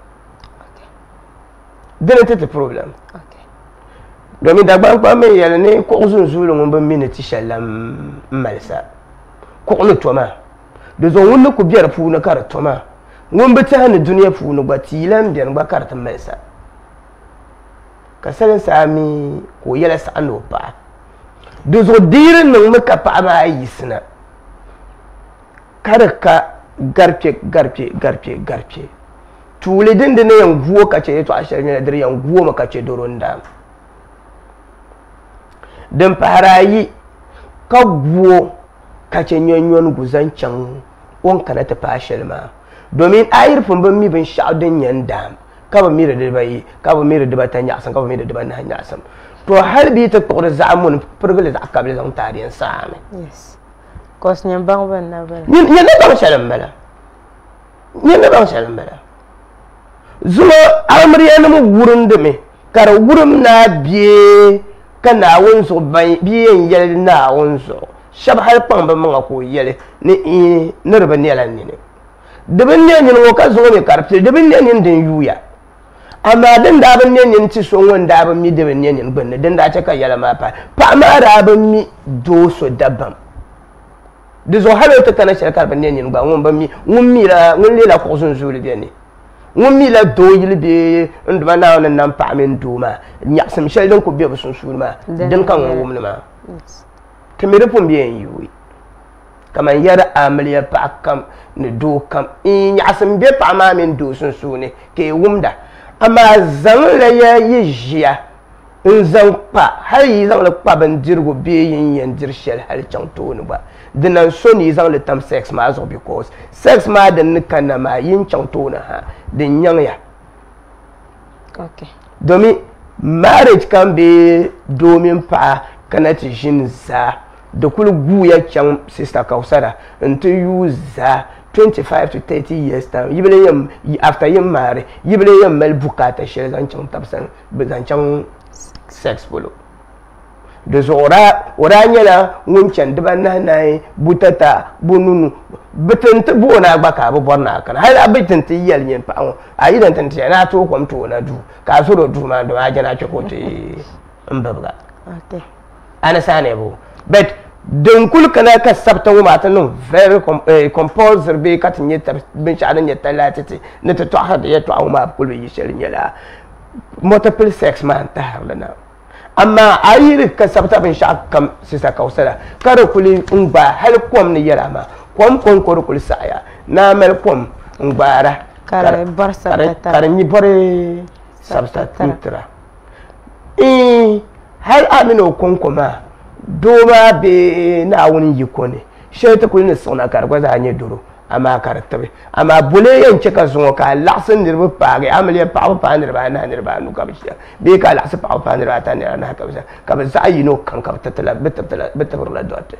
domin dagban kpa min yɛli ni kuɣu zunzuuli ŋun bin mini ti shɛli la n malisa kuɣu ni toma do zo wunna ku biyar puuna kar toma won bata ni duniya puuna gba tilan biyan gba kar ta melsa ka salan sami ko yala sa no pa do zo dirin nan maka pa ma yisna kada ka garfe tule din da yan guwo kace to ashirin ne da yan guwo maka ce doron da dan farayi ka guwo kace nyonyon guzancan on kana ta fashil ma domin ayir fumban mi bin sha'udin yanda ka ba mi da bai ka ba mi da bata nya san ka ba mi da ban hanya san to har bi ta ko da zamun furgule da aka bi zan tariyan sa yes kos nyam bang ban na ban ni ne ba shalam bala ni ne ba shalam bala zuma amriya na mu wurin da me kar wurin na biye kana wonso ban biyen yel na wonso shab har pan ban ma ko yele ni ne rba ne lan ne debin ne ni ka zo me karfi debin ne ni din yuya amma dan da ban ne ni ci so wanda ban mi debin ne ni ban dan da ta kai yala ma pa ma da ban mi do so dabam de zo halo ta kana shirkar ban ne ni ba won ban mi won mi lela ko sun zuli de ni won mi la do yili be nduma na won nan pa min duma nyaksam shel don ko be ba sun ma dan kan won ma kamere pon bien yuwi kama yara amaliya pa kam ne do kam nyaksam be pa ma min do sun ne ke wumda amma zan la ya yijiya in zan pa har yi zan la pa ban dirgo be yin yan dir shel hal chan to ne ba dinan so ni zan le tam sex ma zo because sex ma da nikana ma yin chan to na ha din yan ya okay domin marriage kan be domin pa kana ti jin za da kul guya can sister Kausara into use za 25 to 30 years time yibele yam after yam marry yibele yam mel bukata shel zan chan tabsan zan chan sex bolo da zora nyala wuncan diban nai butata bununu bitanta bona gbaka bu borna kan har abitanta yel yin pa ayi dan tanta na to kom to na du ka so do du ma do ajana chokote mbabga okay ana sane bu but don kul kana ka sabta wa mata no very compulsory be katin yeta bin shadan yeta latiti ne to hada yeto awu ma kul yi shelin yala multiple sex man ta harlana amma ayiri ka sabta bin sha kam sisa Kausara kada kuli ngba hal kom ni yara ma kom ko kuli saya na mel kom ngbara kare bar sabta kare ni bore sabta tutra hal amino konkoma doma be na woni yikone sheta kuli ni sona kar ko za anye duro ama karatabe ama bule yanke ka zo ka lasin dirbu paage amaliya pa nirba na nirba nu ka bisha be ka lasin pa nirba ta nirba na ka bisha ka ba za yi no kan ka tatala bitabur la dote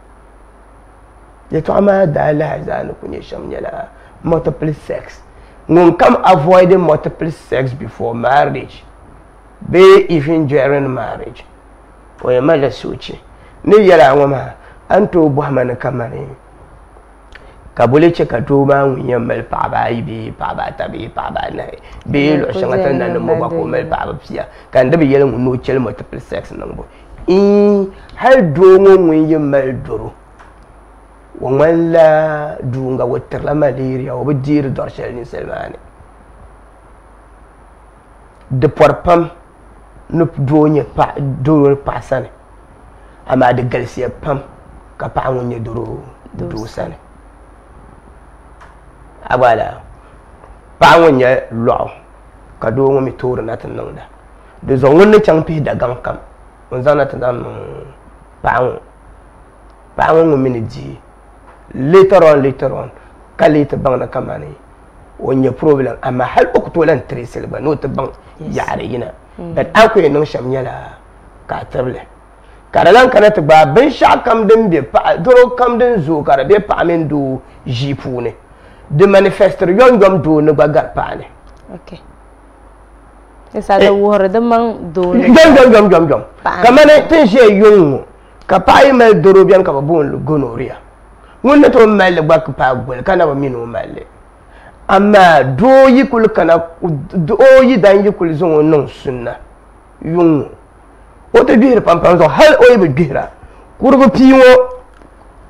ya to ama da la za nu kunye shamnyala multiple sex ngun kam avoiding multiple sex before marriage be even during marriage o ya mala suci ni yala ngoma anto buhman kamane kabule che ka to ma wiyan mel pa ba ibi pa ba ta bi pa ba na be lo shanga tan nan mo ba ko mel pa ba pia kan da bi yele no chel multiple sex nan bo har do mo wiyan mel doro wala dunga wotter la malaria o be dir dor shel ni selmane de porpam no do nye pa do pa sane ama de galsia pam ka pa wonye doro do sane abala pa wonye lo ka do mo mi tour na tan nda de zo wonne champi da gam kam on zana tan pa won mi ni ji later on kalita bang na kamani wonye problem ama hal ko to lan tresel ba no ta bang yare yina but akwai nan shamyala ka table karalan kana ta ba bin sha kam din be pa doro kam din zo kara be pa men do jipu ne de manifester yon gom do ne bagar pa ne okay esa da wor da man do gom kamane tin je yon ka pa email doro bian ka ba bon gonorrhea wonne to mel ba ka pa gol kana ba minu mel amma do yikul kana do yi dan yikul zo non sunna yung o te bihir pampam zo hal o yibe bihira kurgo piwo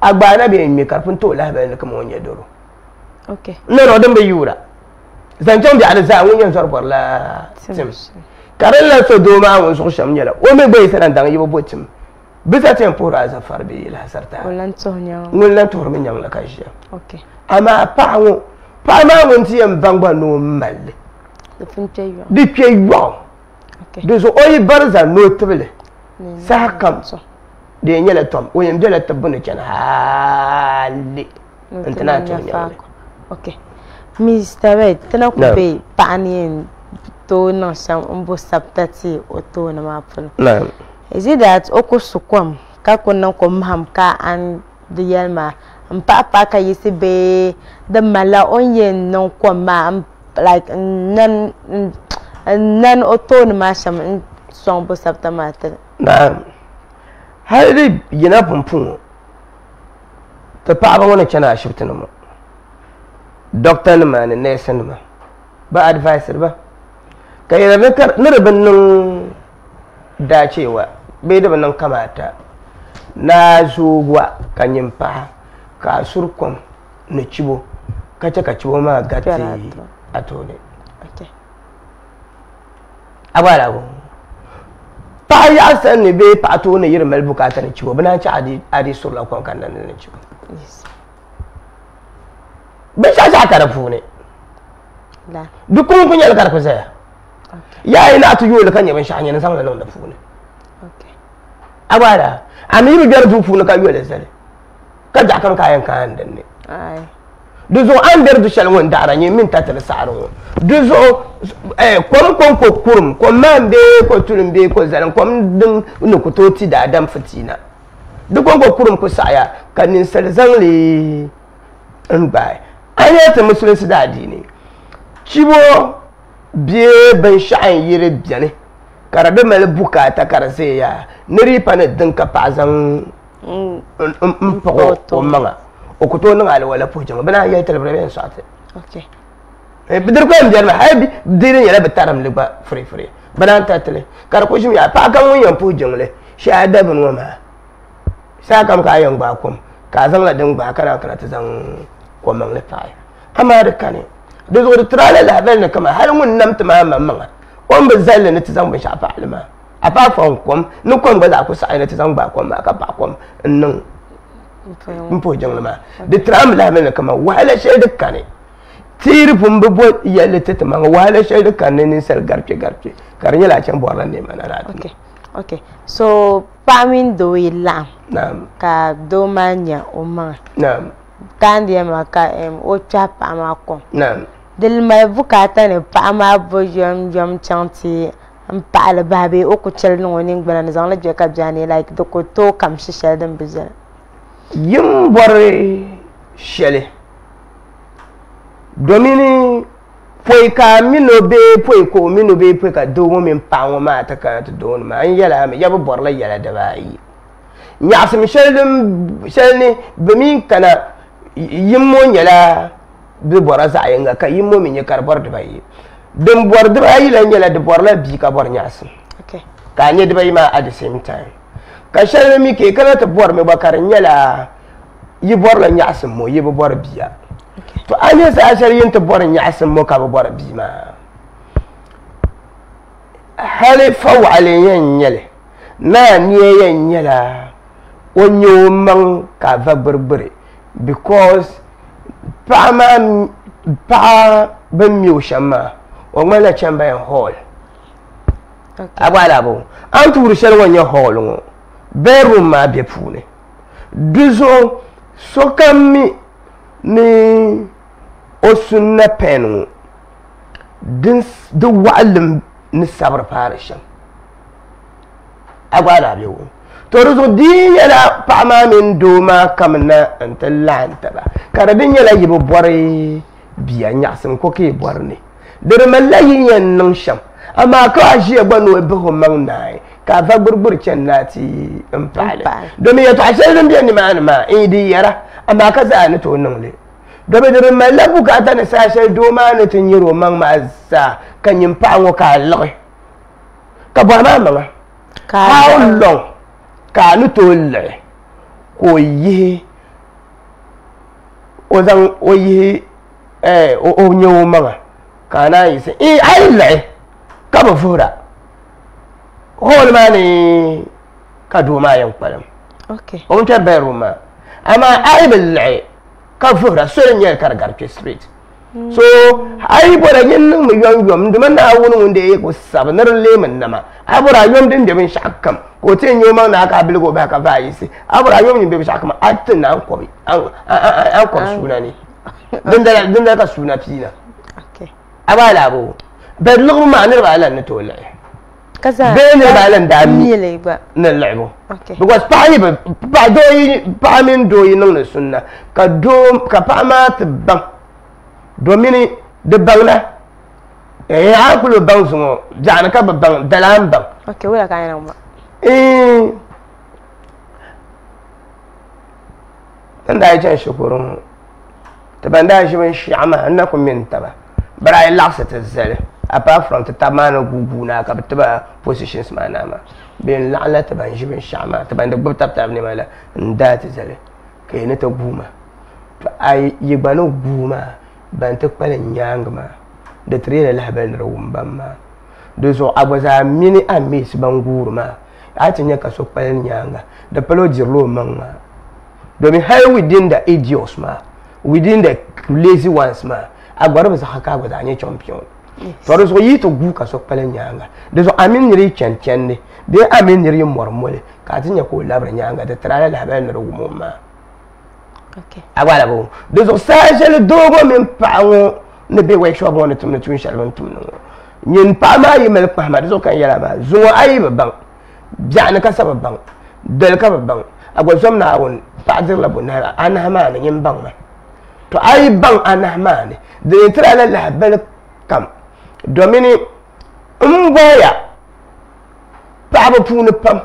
agbana be mi karfin to la ba ne kuma wonye doro okay no dan be yura zanjam bi ala za wonye zor bor la tim karan la so do ma won so sham nyala o me be sanan dan yibo botim bisa tempo raza farbe la sarta wulan to nya wulan to min nyang la kashi okay ama pa ma won ti yam bangba no malle de funte yo di pe yo okay de so oyi barza no tebele sa kam de nyala tom o yam de la tabuna kan hali antana to nya okay Mr. Red tana ku be pani to no sam umbo saptati o to na mapun naam is it that okusukwam ka kunnan ko maham ka an de yelma pa ka yisi be the mala onyen non ko ma like nan oto na ma sham song bo saptamata naam hali yina pumpun ta pa ba wona kana shiftin mu doctor ni ma ni nurse ni ma ba advisor ba kai da ni rubin nan dacewa bai da nan kamata na zuwa kanyin fa ka surkon na cibo kace ka cibo ma gatti atone okay abala go pa ya san ne be pa to ne yir mal bukata ne cibo bana ci adi sur la kon kan nan ne cibo yes be sha karafu ne la dukun kun yal karfu sai ya ina to yole kan yaban shanya nan san nan da fu ne okay abala amiru gar du fu ne ka yole sai ka ja kan kayan dan ne ai duzo an der du shal won dara ni min tatal sa'arun duzo kom ko kurum ko mambe ko tulumbe ko zalan kom din no ko toti da adam fitina duk ko kurum ko saya kan nin salzan li an bai ayata musulunci da addini cibo biye ban sha'an yire biyane karabe mal bukata karase ya niri pane din ka pazan ko manga o ko to nan ala wala pujama bana ya telebrebe sate okay bidir ko mbiyar ma habi bidir yala bataram le ba free bana ta tele kar ko shimi pa kan won yan pujam le sha da bin wama sa kam ka yan ba kom ka zan la din ba kana ta zan ko man le fa amma da kane da zo da trala la bel ne kama har mun nam ta ma mamma on ba zalle ne ta zan ba sha fa alma apa fon kom nu kon ba za ku sa ne ta zan ba kom ka ba kom nan mpo janglama de tram la bel ne kama wala shay da kane tiri pumbe bo yalle tete manga wala shay da kane ni sel garpe karnya la chan borla ne mana ra okay so pamin do ila naam ka do manya o ma naam kandi ma ka o chapa ma ko naam del mai bukata ne pa ma bo yom chanti pa ala babe o ko chel no ni ngana zan la je ka jani like do ko to kam shishel dan bizar yim bore shele domini foi ka mino be foi ka do mo min pa wo ma ta ka to do ma an yala me yabo borla yala da bai nyaasem shelni be min kana yimmo nyala be bora za yanga ka yimmo min ya karbar da bai dem bor da bai la nyala da borla bi ka bor nyaasem okay ka nye da bai ma at the same time ka shelni mi ke kana ta bor me bakar nyala yi borla nyaasem mo yi bor biya to anya sa shariyin ta borin ya asin moka ba bora bi ma hali faw aliyan yele na niye yan yela onyo man ka va burbure because pa ban miyo shamma o mala chamba en hall abala bo an turu shel wonya hall ngo bedroom ma be pune duzo sokami ni osunna penu din de wa'alim ni sabr farisham agwala biyo to ruzo din yana fama min doma kamna antallanta ba karabin yala yibo bore biya nyasim ko ke borne der malayi yan nan sham amma ka ajiye gbano be ho man nai ka va burbur ken nati impale domin ya to ashe din biya ni ma idi yara amma ka za ni to nan le dobe der mala bukata ne sa shay do ma ne tin yiro man ma sa kan yin pa ngo ka lo ka ba ma how long ka ni to le ko yi zang o yi o nyu manga kana yi se ai le ka ba fura hol ma ni ka do ma yan kwalam okay on ta beruma ama ai bil ka fura so nya kar garke street so ai bora yin mu yom de man na wonu wonde e ko sabnar le man nama abura yom din de bin shakam ko te nyo ma na ka bilgo ba ka ba yisi abura yom ni be shakam atin na ko bi an ko suna ni din da ka suna pina okay abala bo be lugu ma ne ba lan to le kaza be ne ba lan da mi le ba na lebo okay because pa doyi pa min doyi nan sunna ka do ka pa ma tban domini de bangla a kulo bang sungo jana ka bang dalam bang okay wala ka yana ma tanda ya jan shukurun ta banda shi ban shi'ama annakum min taba bara ya laksa ta zale apart from ta tamana guguna ka ta positions mana ma bin la'ala ta ban shi ban shi'ama ta banda gbab tab ne mala nda ta zale kai ne ta guma to ai yi bano guma ban ta kwalen yangma da trailer lahabal rawumban ma da so agwaza mini amis bangurma a tinya ka so kwalen yanga da palo jirlo manma domin har within the idiots ma within the lazy ones ma agwara ba saka ka gwaza anya champion to so yi to gu ka so kwalen yanga da so amin ri chanchan ne da amin ri mormole ka tinya ko labra yanga da trailer lahabal rawumma okay agwala bo de so sajele dogo min pawo ne be workshop wona tumna tun shalman tumna nyin pa ma yi mel pa ma de so kan yala ma zo ayi babban bi'ana ka sababban dal ka babban agwa somna won padir la bunara ana ma ne yin ban ma to ayi ban ana ma ne de tra la bel kam domini mboya pa ba punu pam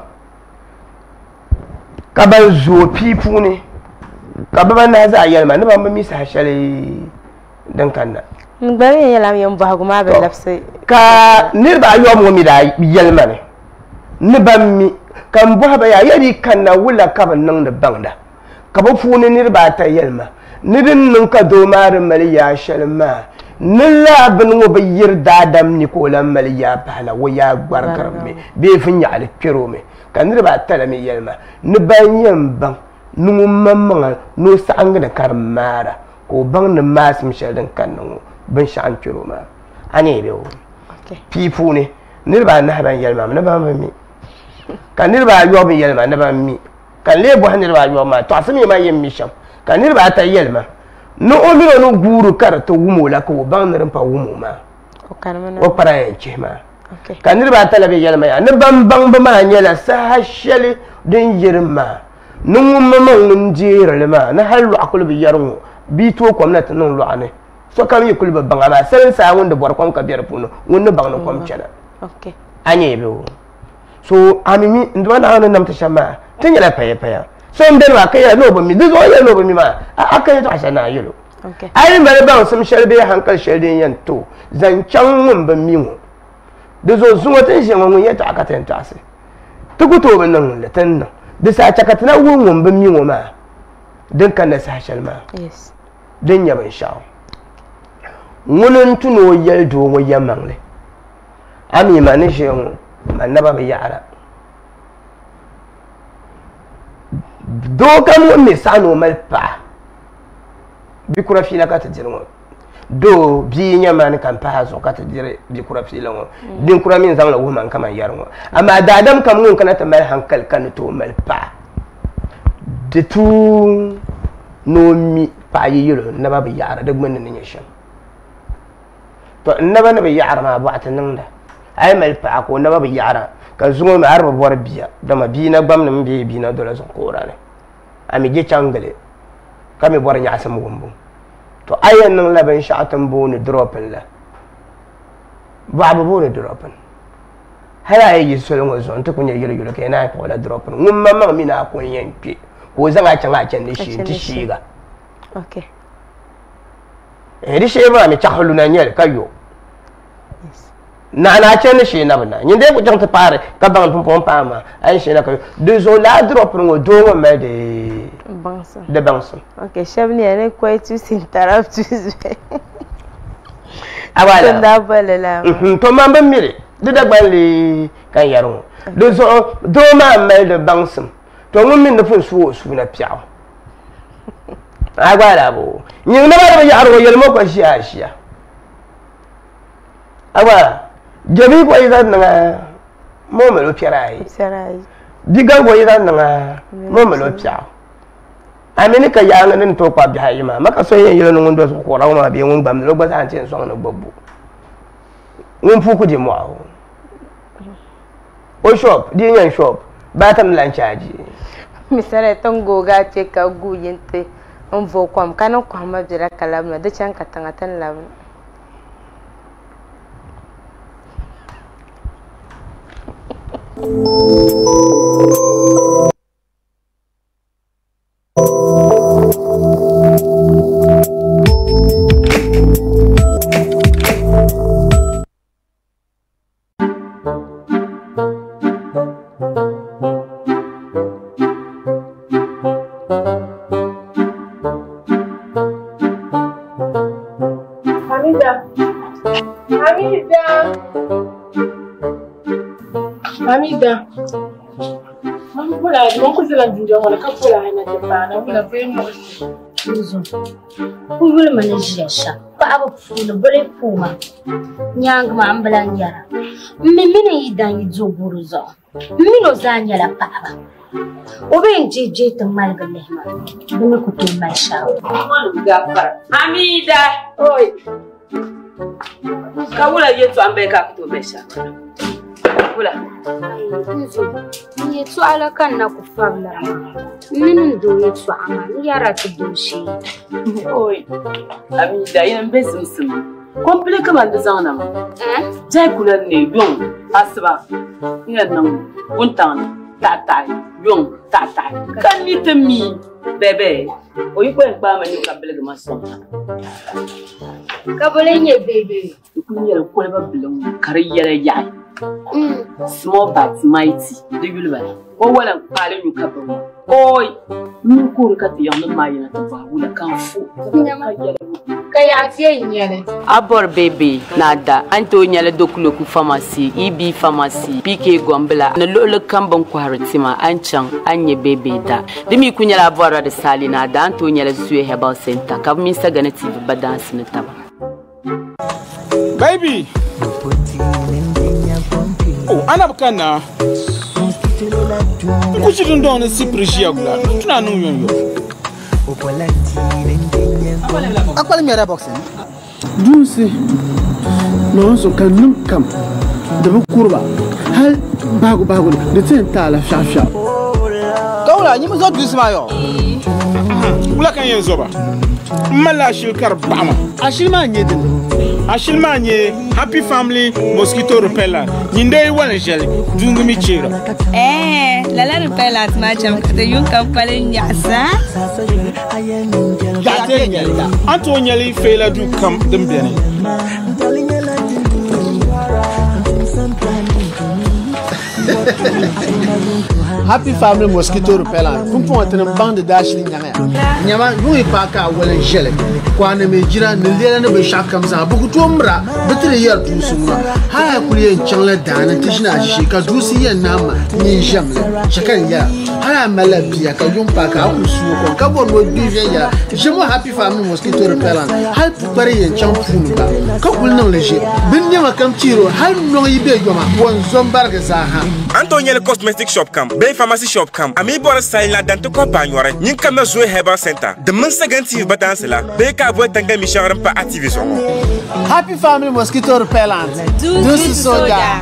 ka ban zo pi puni ka ba na za yalma ne ba mi sa shale dan kanna bari yalam yam ba guma be lafse ka ne ba yo mo mi da yalma ne ba mi kan bo ba ya yari kanna wula ka ban nan da bangda ka ba fu ne ba ta yalma ni din nun ka do mar mali ya shalma ni la bin ngo ba yir dadam ni ko lam mali ya bala wa ya gwarkar me be fin ya al kiro me kan ne ba ta la mi yalma ni ban yam ban nungu mamma no sanga da karmara ko bang na masim sheldon kanu ban shan kiro ma ane be o okay pipu ne nirba na ban yelma na ban mi kan nirba yo bi yelma na ban mi kan lebo nirba yo ma to asimi ma yem mission kan nirba ta yelma no o mi no guru kar to wumo la ko bang nirin pa wumo ma o kan o para en chema okay kan nirba ta la be yelma ya ne ban bang ba ma nyela sa hashali din yirma nungu mamang nunjira lema na halu akulu bi yarungu bi to komna tan nun luane so kam yi kulba banga ma sen sa wonde bor kom ka bier puno wonde bangno kom chena okay anye be so amimi ndo na hanan namta shama tinyala paye paye so mbe wa kaya no bo mi dizo ya no bo mi ma akaya to ashana yilo okay ai mare ba sum shelbe hankal shelde yan to zan chan mun ba mi mo dizo zuwa tan shi mun ya ta akatan ta ase tukuto ban nan le tan nan da sa takatna won ban mi ma din kan da sa shalma yes din ya ban shawo munun tuno yel do mo yamangle ami mane shemu manaba be yara do kam me sano malpa bi kura fila ka ta jirmo do bi nyama kan pa zo ka ta dire bi kura fila ngo din kura min zamla wo man kama yarmo amma da adam kam ngun kana ta mal hankal kan to malpa de tu no mi pa yiro na ba yara da gman ne yashan to annaba na yara ma ba ta nan da ai malpa ko na ba yara ka zuwa ma arba bor biya da ma bi na gbam na bi na dola zon kora ne ami je changale kami bor nya asam gumbu to ayan nan la ban sha'atan bo ni dropin la ba bo ni dropin hala yi solon zon to kunya yiro yiro kai na ko la dropin ngum mamma mi na ko yanke ko zanga can ne shi ti shiga okay edi she ba mi chahlu na nyel kayo na can shi na bana nyin de ko jang ta pare ka bang pom pom pa ma ai shi na kayo de zo la dropin ngo do ngo me de Banson. De banson. Ok, chef ni ene quoi tu s'interrompt tu. Ah voilà. Tonda bole la. To mamba mire. De dagbali kan yaron. Do so do ma mel de banson. To mun min da fun su na piaw. Ah voilà bo. Nyi na ba yaro yelmo ko shia. Ah voilà. Jabi ko idan na mo melo piarai. Sarai. Diga ko idan na mo melo piaw. Amini ka yanga nin to kwa bi hayima maka so yen yelo ngondo so ko rawo ma bi ngun bam lo gba san chen so na gbogbo ngun fu ku di mo awo o shop di yan shop ba tam lan charge Misale tongo ga che ka gu yente on vo kwam kana kwam jira kalam na de chan katanga tan labu Hamida. Mama pula, não coisa de onde ela capula aí na tepana, pula bem muito. Uzo. Kuyul manejesha. Pa aba fulu bole puma. Nyang ma ambala nyara. Mimino yidan yizo buruzo. Mino zanyala pa aba. Obe njeje ta malga lehma. Dumi kutu maishawo. Mwana gafara. Hamida. Oi. Kawula yetu ambaye kakutobesha. Kula. Uzo. Yetu ala kan na kufabla. Minin do yetu ama. Yara tudushi. Oi. Hamida ina mbezi msimu. Komple kama ndizana ma. Jai kula ne yong asba. Ina nan untana tatai yong tatai. Kan ni temi bebe. Oyi ko enpa ma ni kabele ga maso. Kabole nye bebe. Kunyere ko le ba bilon kariyere yai. Small but mighty. Do you know? Oh, well, I'm calling you couple. Oi, you could cut the young man at the bar with a camphor. Kaya tia nyane. Abor baby, nada. Antonia le Dokuloku pharmacy, EB pharmacy, PK Gombela, and a little cambon quaritima, Anchang, Anye baby da. Demi Kunyala Bora de Salina, Antonia le Sue Herbal Center, Cav Mr. Ganative, but dance in the table. Baby! Oh, anabakana. Kuchi ndo na siprishi ya gula. Tuna nu yo. Akwala mi ara boxing. Dunsi. No so kan num kam. Da bu kurba. Hal bagu de tin tala shafsha. Kawla nyi mo zo dunsi ma yo. Ula kan yen zoba. Mala shil kar bama. Ashilma nyedin. Ashilmanye Happy Family Mosquito Repellent. Ninde wala gel dungumi chira. Lala repellent macham kete yung kampale nyasa. Gate nyali. Antonia li fela du kam dembene. Happy Family Mosquito Repellent. Kumpo atene bande dashli nyanga. Nyama ngi paka wala gel. Kwana me jira ne lele ne be shakam za buku tomra betre yar tusuma ha kuliye chanla dana tishna shi ka dusi yan nama ni jamle shakan ya ha mala biya ka yumpa ka kusu ko ka bon mo biye ya jemo Happy Family Mosquito Repellent ha pare yan chan funu ba ka kulnan leje bin nyama kam tiro ha no yibe goma won zombarga za ha Antonia le cosmetic shop kam be pharmacy shop kam ami bor sayla dan to ko banwore nyin kam zo herbal center de mun saganti batanse la be ka bo tanga mi sharam pa activation. Happy Family Mosquito Repellent. Dusu soda.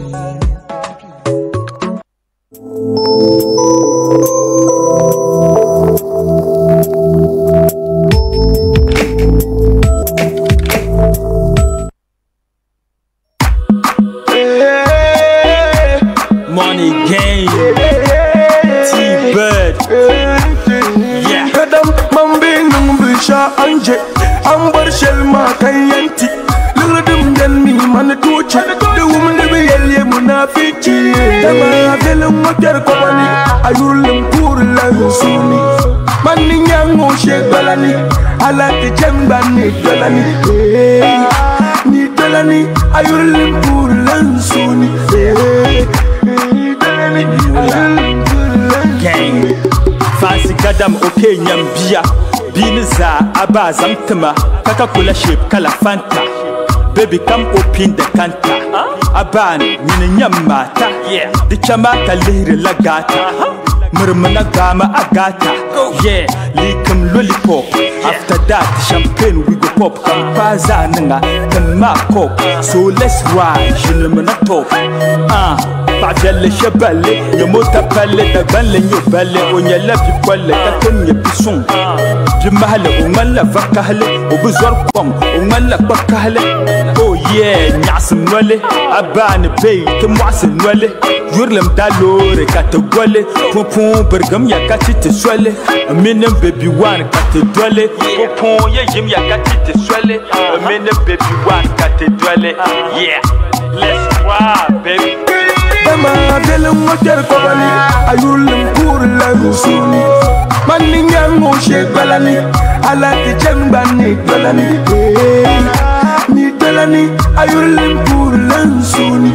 Money game. T-Bird. Yeah. Kadam mambing numbisha anje. Ambar shelma kayanti. Lugudum den mi man tuche. The woman de be yelle munafichi. Dama velum water kobani. Ayulim pur la suni. Mani nyango shake balani. Alati jembani dolani. Ni dolani. Ayurim pour lansuni. Ni dolani. Ayurim pour lansuni. Gang. Fancy gadam okay nyambia. Biniza aba zamtama. Kaka kula shape kala fanta. Baby come open the kanta. Aban nini nyamata. The chamata lihri lagata. Murmana gama agata. Yeah, likum lollipop. After that champagne we go pop. Kampaza nanga kama pop. So let's ride. Jinimana top. Pajale shabale. Nyomota pale da banle nyobale. Onyala pipale katonye pisong. Jumale umala vakale. Obuzwar pong umala bakale. Oh yeah, nyasem wale. Abane bay kemwasem wale. Yurilim dalore katogwale. Pon bergam ya katite swale. Minem baby one katedwale. Pon ye yim ya katite swale. Minem baby one katedwale. Yeah, let's ride baby. Mama dele motel kobani. Ayurim pour la rusuni. Mani nyango shake balani. Alati jembani dolani. Ni dolani. Ayurim pour lansuni.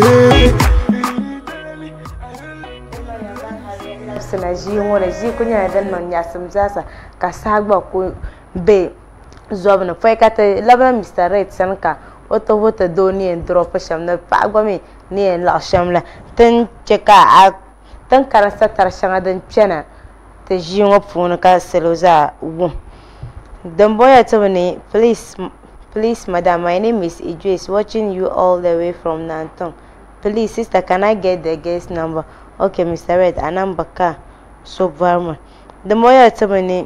Sina jiwona ji kunya dan man yasam zasa ka sagba ko be zobna foi kata labra Mr. Red sanka oto wota doni en drop sham na pagwa me ni en la shamla tan cheka a tan karasa tar shanga dan chena te jiwo puna ka seloza wu dan boya tabani please madam, my name is Idris, watching you all the way from Nanton. Please sister, can I get the guest number? Okay, Mr. Red, Anambaka, so Varma. The Moya Tabani.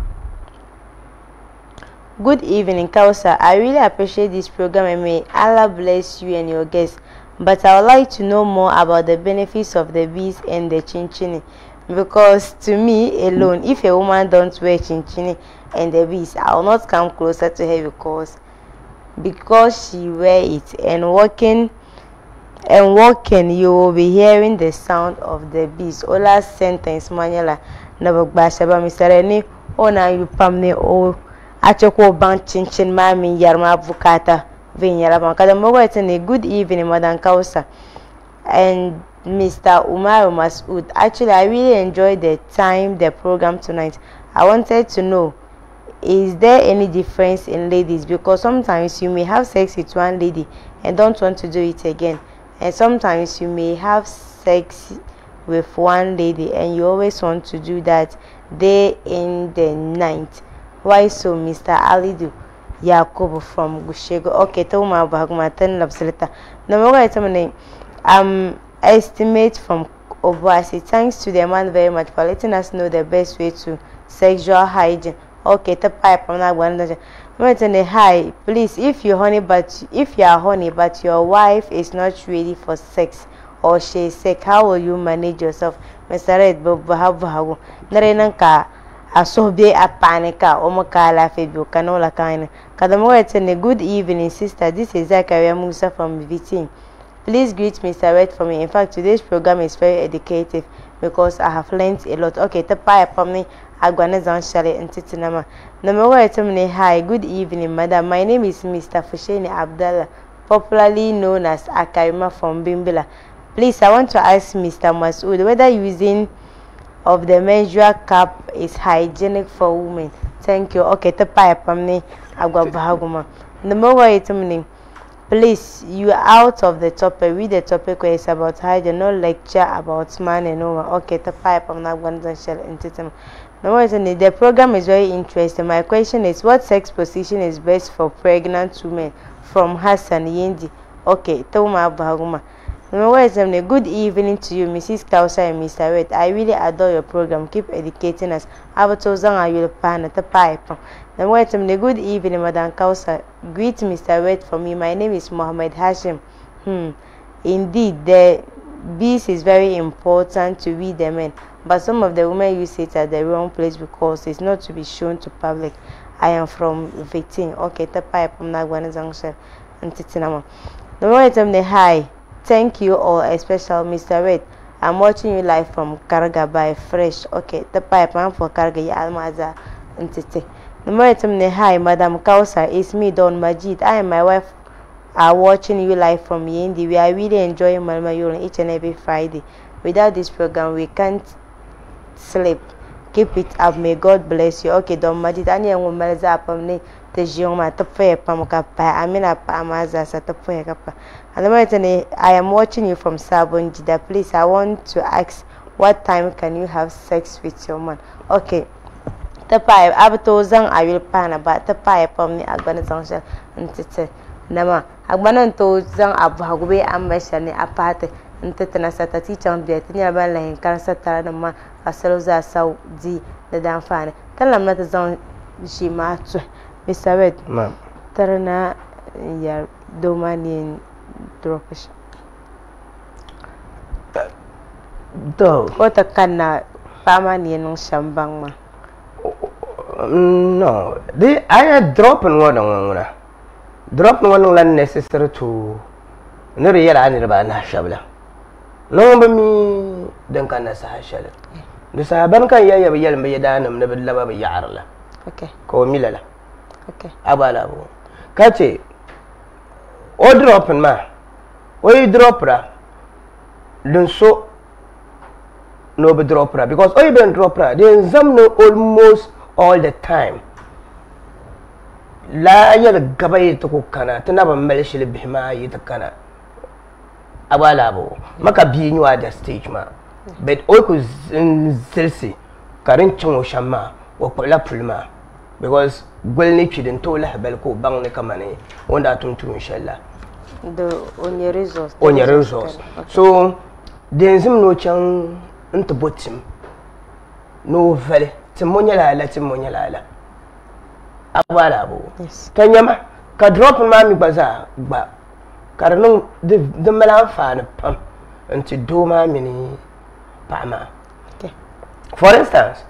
Good evening, Kausa. I really appreciate this program and may Allah bless you and your guests. But I would like to know more about the benefits of the bees and the chinchini. Because to me alone, if a woman don't wear chinchini and the bees, I will not come closer to her because she wear it and walking, you will be hearing the sound of the bees. Ola sentence Manila Nabashaba Mr. Reni Ona you pamne o Achoko Bank Chinchin Mami Yarma Bukata Vinyarama Kadamoga. Good evening, Madam Kausa and Mr. Umar Masud. Actually, I really enjoyed the program tonight. I wanted to know, is there any difference in ladies? Because sometimes you may have sex with one lady and don't want to do it again. And sometimes you may have sex with one lady and you always want to do that day in the night. Why so, Mr. Alidu Yakobo from Gushego? Okay, Toma Bagumatan Labseleta. No, estimate from Obuasi. Thanks to the man very much for letting us know the best way to sexual hygiene. Okay, the pipe on that one. Hi, please, if you are horny but your wife is not ready for sex or she is sick, how will you manage yourself? Mr. Red Bob Narenanka asobe a panica omakala febu canola kind. Kadamoa, good evening, sister. This is Zakaria Musa from VT. Please greet Mr. Red for me. In fact, today's program is very educative because I have learned a lot. Okay, the pie upon me. Agwanezan Shale and Titinama. Hi, good evening, madam. My name is Mr. Fusheni Abdallah, popularly known as Akarima from Bimbila. Please, I want to ask Mr. Masood whether using of the menstrual cup is hygienic for women. Thank you. Okay, the pipe on me. Agwabahaguma. Please, you are out of the topic. Read the topic where it's about hygiene, no lecture about man and woman. Okay, the pipe on Agwanezan Shale and Titinama. The program is very interesting. My question is, what sex position is best for pregnant women? From Hassan Yendi. Okay, Toma Bahaguma. Good evening to you, Mrs. Kausa and Mr. Red. I really adore your program. Keep educating us. Good evening, Madam Kausa. Greet Mr. Red for me. My name is Mohammed Hashim. Indeed, the bees is very important to we the men. But some of the women use it at the wrong place because it's not to be shown to public. I am from Victim. Okay, the pipe from Nagwanazang and Titinama. Hi, thank you all, especially Mr. Red. I'm watching you live from Karga by Fresh. Okay, the pipe man for Karga Almaza entity. The Maritim hi, Madam Kausa, it's me, Don Majid. I and my wife are watching you live from Yindi. We are really enjoying Malmali each and every Friday. Without this program, we can't sleep. Keep it up. May God bless you. Okay, Don Majid. Anya ngumaliza apamne tejiyoma tafe pamukapa. Amina pamaza sa tafe kapa. And I am watching you from Sabon Jida. Please, I want to ask, what time can you have sex with your man? Okay. Tapai abato zang ayul pana ba tapai pamni agbana zangsha ntete nama agbana to zang abu hagube ambashani apate ntete na satati chambiet ni aban lahin kan satara nama asaluza saudi da dan fane talam na zang shima tu misabet ma'am tarana ya domani dropish do wata kana pama ni nung shambang ma. No, I drop and one on drop one land necessary to no real anibal Nashabla. No, but me don't can as a shell. The Sabanka Yaya Yel Mayadan never love a yarla. Okay, call Mila. Okay, Abalabo. Catch it. Oh, drop and ma. Oh, you drop her. Don't so no be drop her because oh, you been drop her. Then some no almost all the time. La yel gabay to kukana, tanaba melishil bihma yitakana. Abalabo, maka being at the stage ma. But oikus in Zelsi, Karinchon Shama, or Polapulma, because well natured and told Belko bang nekamane, on that to inshallah. On your resource. On your resource. So, there's no chang into bottom. No valley. Timonyala, Timonyala. Abalabo. Yes. Kanyama, ka drop mammy bazaar, but Carno the Malan fan pump until Doma mini Pama. Okay. For instance,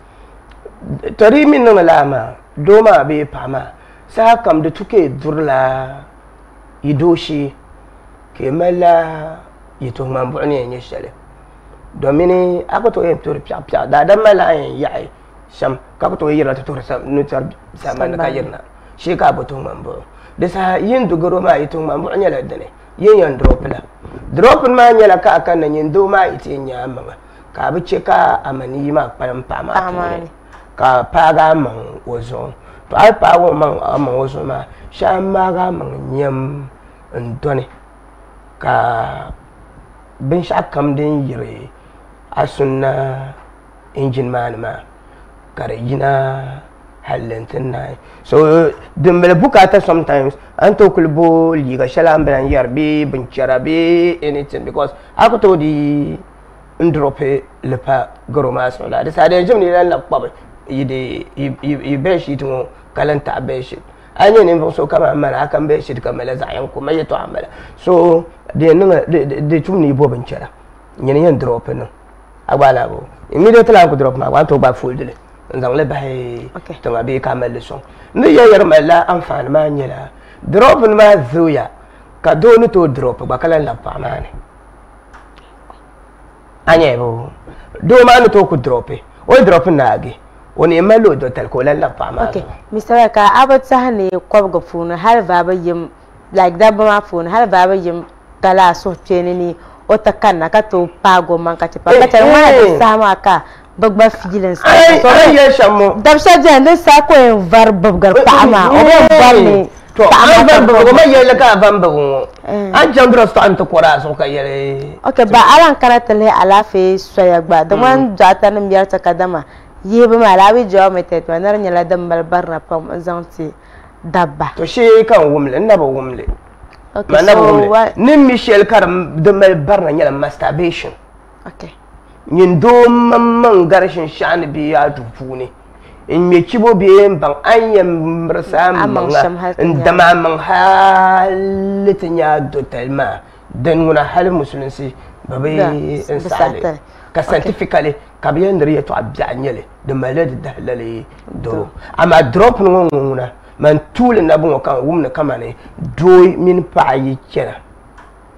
3 minutes lama, Doma be Pama, Sa come the 2K Durla Idoshi, Kemela, Yitumamboni and Yeshele. Domini, I got to him to the Pia, that Malay Yai. Some capital year to some neutral Saman She got to mambo. This yin to go my to mambo and yellow dene. Yin drop la. Drop man yella cacan and yin do my eating yamma. Cabicheka amanima pampama. Ka pagamang was on. To I power among Osoma. Shamagamang yam and Donny. Ka Benshak come din yere. As soon engine man. Karina Hallenton. So the Melabukata sometimes Antokulbo, Liga Shalam, and Yarbi, Buncharabi, anything because I got to the Ndrope Lepa Goromas. I decided Jimmy Land Pub. You bear sheet to Calanta bear sheet. I know also come a man, I can bear sheet come as I am committed to Amela. So the two need Bobinchara. Yan drop no. Abalabo. Immediately I could drop my one to buy full delay. Dans le bail to ma be camel leçon ne yayer mala enfant manuela drop ma zuya ka donu to drop ba kala la pa mane anyebo do ma to ku drop o drop nagi woni malo do tel ko la pa mane. Okay, Mr. Ka abat sahane kwab funu har baba yim like that ba ma funu har baba yim kala so chenini o takanna ka to pago man ka tipa ka tan wa sama ka bagba feelings so ya shamo dabsha jande sa ko en var babgar pama o balni to an bamba ko ma yele ka bamba ko an jambro sto an to kora so ka yele. Okay, ba alan karata le ala fe soya gba da man jata nam yar ta kadama yebe ma lawi jo metet ma nar nyala dambal barna pam zanti dabba to she kan wumle na ba wumle. Okay, so nim Michel karam dambal barna nyala masturbation. Okay. Yin do man garshin shani biya tufune in me kibo biye ban anyam rasa manga ndama man halitin ya dotelma dan wona halin musulunci babai insale ka scientifically ka biyan dariya to abjanyele da malad da halale do ama drop ngona man tulin na bon kan wumna kamane do min pa yi kena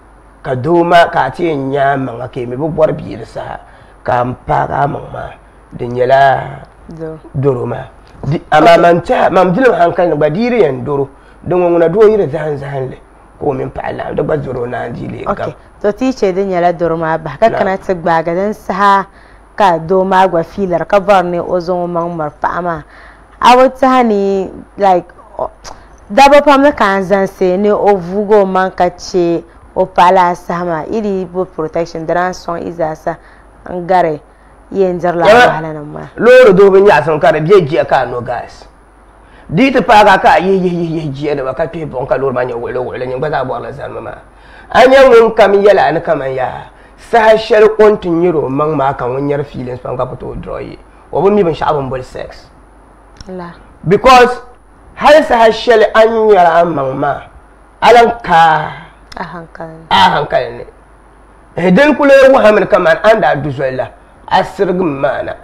ka doma ka ti nya manga ke me bo bor bi sa ka mpa ga mama de nyela doroma di amamanta mam dilim hankal ba diri yan doro don ngona do yire zan le ko min pa ala da ba doro na dile okay to ti ce de nyela doroma ba ka kana ta gba ga dan sa ka doma gwa filar ka bar ne ozon man mar fama awata hani like daba pam kan zan se ne ovugo man ka ce o pala sama iri bo protection dran son izasa ngare yenjar la wala nan ma loro do bin ya son kare biye ji ka no gas di ta pa ka ye ji da ka pe bon ka loro ma nya welo nyi ba bo la zan ma anya mun kam yala an kam ya sa shar kontin yiro man ma kan wonyar feelings pan ka fito draw yi o bo mi ban sha'abun bol sex la because hal sa shal an yara man ma alan ka a hankali ne dan kula wa hamin kaman anda duzola asirgin mana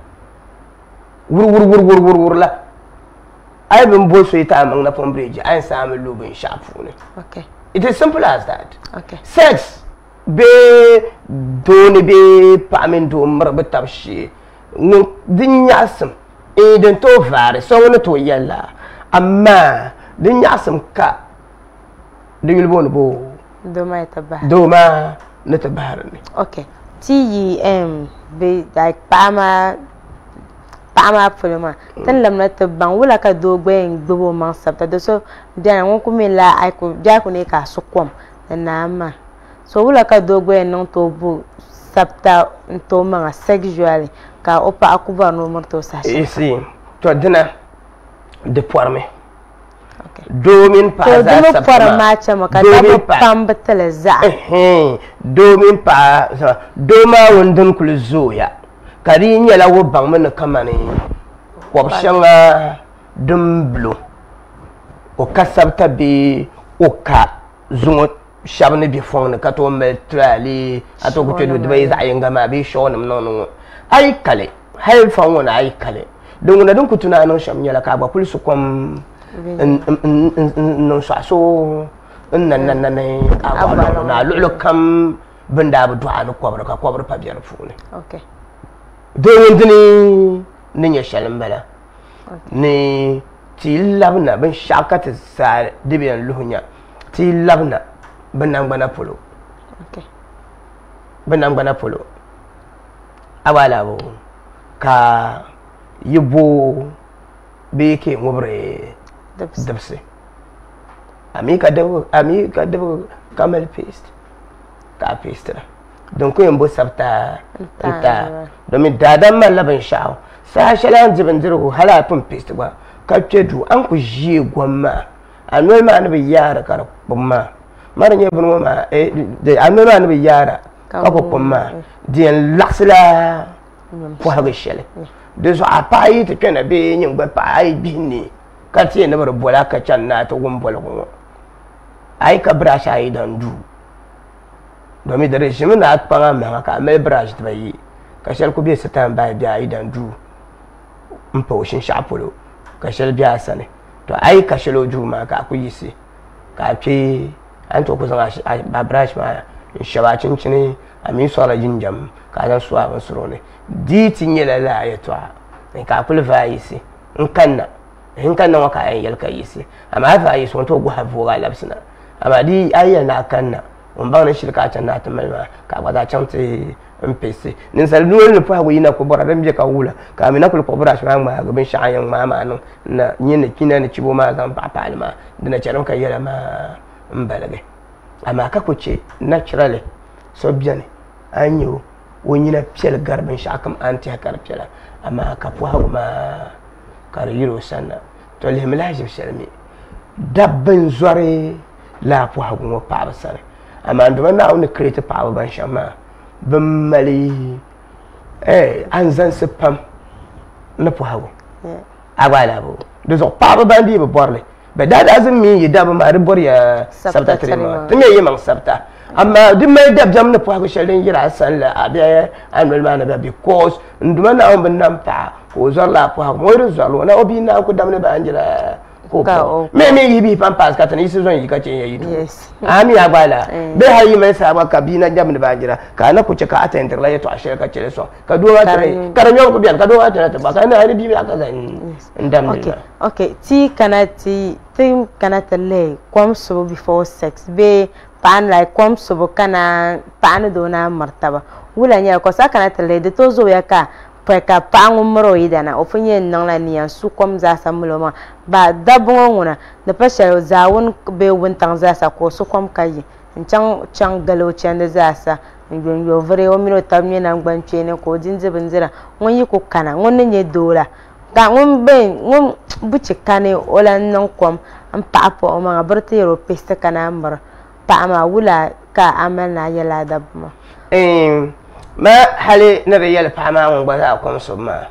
wur la ai bin bo so ita amang na pombreji an samu lubin shafu ne okay it is simple as that okay sex be doni be pamin do marba tabshi din yasum idan to vare so wani to yalla amma din yasum ka din yulbon bo doma tabah doma na tabahar ne okay TEM be like pama fulma tan lamna tabban wala ka dogben gbobo man sabta do so dan won ku min la ay ku ja ku ne ka sukom na ma so wala ka dogben non to bu sabta to man sexually ka opa akuba no mo to sa si to dina de porme domin pa za sabta to macha maka da pambatala za domin pa doma wondon kulzoya kari nyala wo bang men kamane ko shanga dumblo o kasabta bi o ka zungo shabne bi fon ka to metrali ato ko tedo de za yinga ma bi shonum non ay kale hay fa wona ay kale don na dun kutuna non sham nyala ka ba pulsu kom non so nan na lulu kam banda bu du'a ko kwabra pa biyar fune okay do wondini ninya shalim bala ni ti labna ben shakata sa dibiyan luhunya ti labna benang bana polo okay benang bana polo awala bo ka yibo be ke ngobre dabse ami ka dawo kamal paste ka paste donc ko yambo sabta ta domin dadan mallaban sha'aw sa shalan jibin dirgo hala pun paste ba ka cedu an ku ji gwamma anoi ma an bi yara kar bumma maranye bunu ma de anoi ma an bi yara ka ko bumma dien laksla ko haga shele de so apai te kana be nyin ba pai bini ka tie na bar bola ka can na to gun bola ko ai ka bra shayi dan du domin da regime na atpanga ma ka mel brush da yi ka shel ku bi satan ba bi ai dan du mpo shin shapolo ka shel bi asane to ai ka shelo ju ma ka ku yisi ka pe an to ku san ba brush ma shaba cincini ami so la jinjam ka dan so a suro ne di tinye la ya to ka ku va yisi in kanna wa ka ai yal ka yisi amma fa yisi to gu hafu ga labsina amma di ayyana kanna on ba na shirka can na ta malma ka ba da can te mpc nin sal duwel ne fa wina ko bora dan je ka wula ka mi na ko bora shi ma ga bin sha'ayan ma no na yin kina ne cibo ma zan pa palma dina charam ka yela ma mbalage amma ka ko ce naturally so bien anyo woni na piel garbin shakam anti hakar piela amma ka fu hagu ma kar yiro sanna to le milaji shalmi dabban zore la fu hagu mo pa sare amma nduma na on create power ban shama ban mali an zan sipam na fu hagu agwala bo de zo power ban di bo borle be da azin mi yi da ba ma ribor ya sabta trima tume yi man sabta amma duk mai dab jam na fu hagu shalin yira san la abiya an mal mana ba because nduma na on ban nan pa ko zo la fu hagu mo ro zo na obi na ko dam ne ba anjira me yibi pampas ka tan isu zon yi ka ce yayi to ami abala be hayi mai saba kabina jam da bajira ka na ku ce ka ata inter la yato ashir ka ce so ka do wa tare karanyo ku biyan ka do wa tare ta ba ka na bibi aka zan ndam ne okay ti kana talle kom so before sex be pan like kom so kana pan do na martaba wula nya ko sa kana talle de to zo ya ka ka pangu mro idana ofunye nangla niya su kom za samuloma ba dabungo nguna da pasha zawun be wuntan za sa ko su kom kai can galo can da za sa yo vre o miro tamne na ngbanche ne ko jinje binzira won yi ko kana won ne dola ga won be won buci kane olan nan kom an papo o ma barte ro pesta kana mar pa ma wula ka amana yala dabma ما حالي نبي يلف حمام وبذاكم سما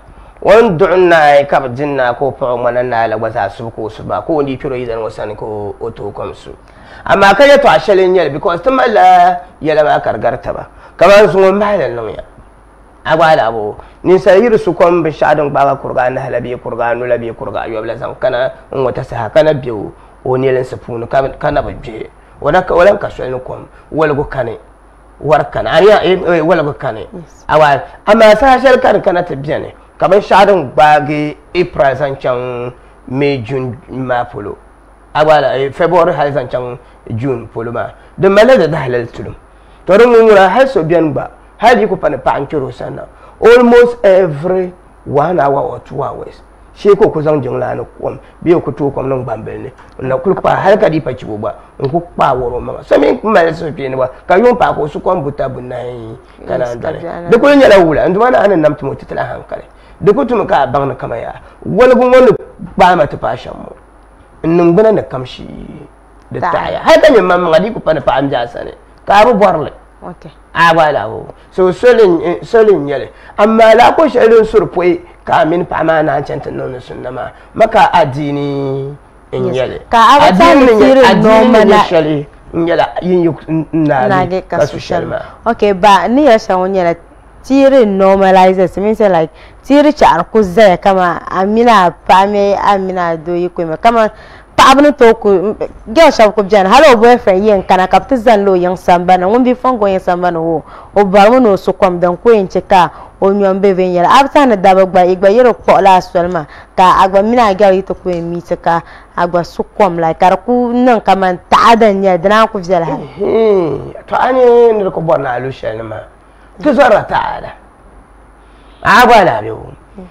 وندعنا كاب جنا كو فمنا لا وذاسبكو سبا كو دي بيرو يدن وسانكو اوتوكم سو اما كاي تو اشلين يل بيكوز تم لا يلا ما كرغرتبا كمان سو مالن نويا agwala abo ni sayir su kom be shadon baga kurgan halabi kurgan labi kurga yob la zan kana ngota sa kana biu onelen sapunu kana bje wala ka shwel kom wala go kane warkan aniya wala go kane awal amma sa shal kana tabiyane kaman shadon bagi april san chan may june ma polo awala february hal san chan june polo ma de malada da halal tulum to mun mura hal so biyan ba hadi ko pane pankiro sana almost every 1 hour or 2 hours she ko zang jingla na kom bi ko to kom nan bambel ne na kulpa har ka di paci ba ko pa woro ma so min mal so bi ne ba ka yon pa ko su kom buta bunai kana ndare de ko nyala wula nduma na anan namtu mutala hankale de ko tum ka bang na kamaya wala gun wala ba ma ta fashan mu nun bana na kamshi da taya har da mamma ngadi ko pane pa anja sane ka bu borle okay agwala wo so solin yele amma la ko shirin surpoi ka min pama na chantan non sunna ma maka adini in yele ka adini normal shali yela yin na ka social okay ba ni ya shawon yela tiri normalize means like tiri char ku zai kama amina pame amina do yi ko kama abnu to ku gel shab ko jan halo boyfriend yen kana kapta zan lo yang sambana won bi fongo yang sambana wo o barmu no so kom dan ko yen cheka o nyom be ven yara abta na dabagba igba yero ko la solma ka agba mina gel to ko mi cheka agba su kom la kar ku nan kaman ta'adan ya dana ku jala ha to ani ne ko bona lu shelma to zara ta'ala agba la be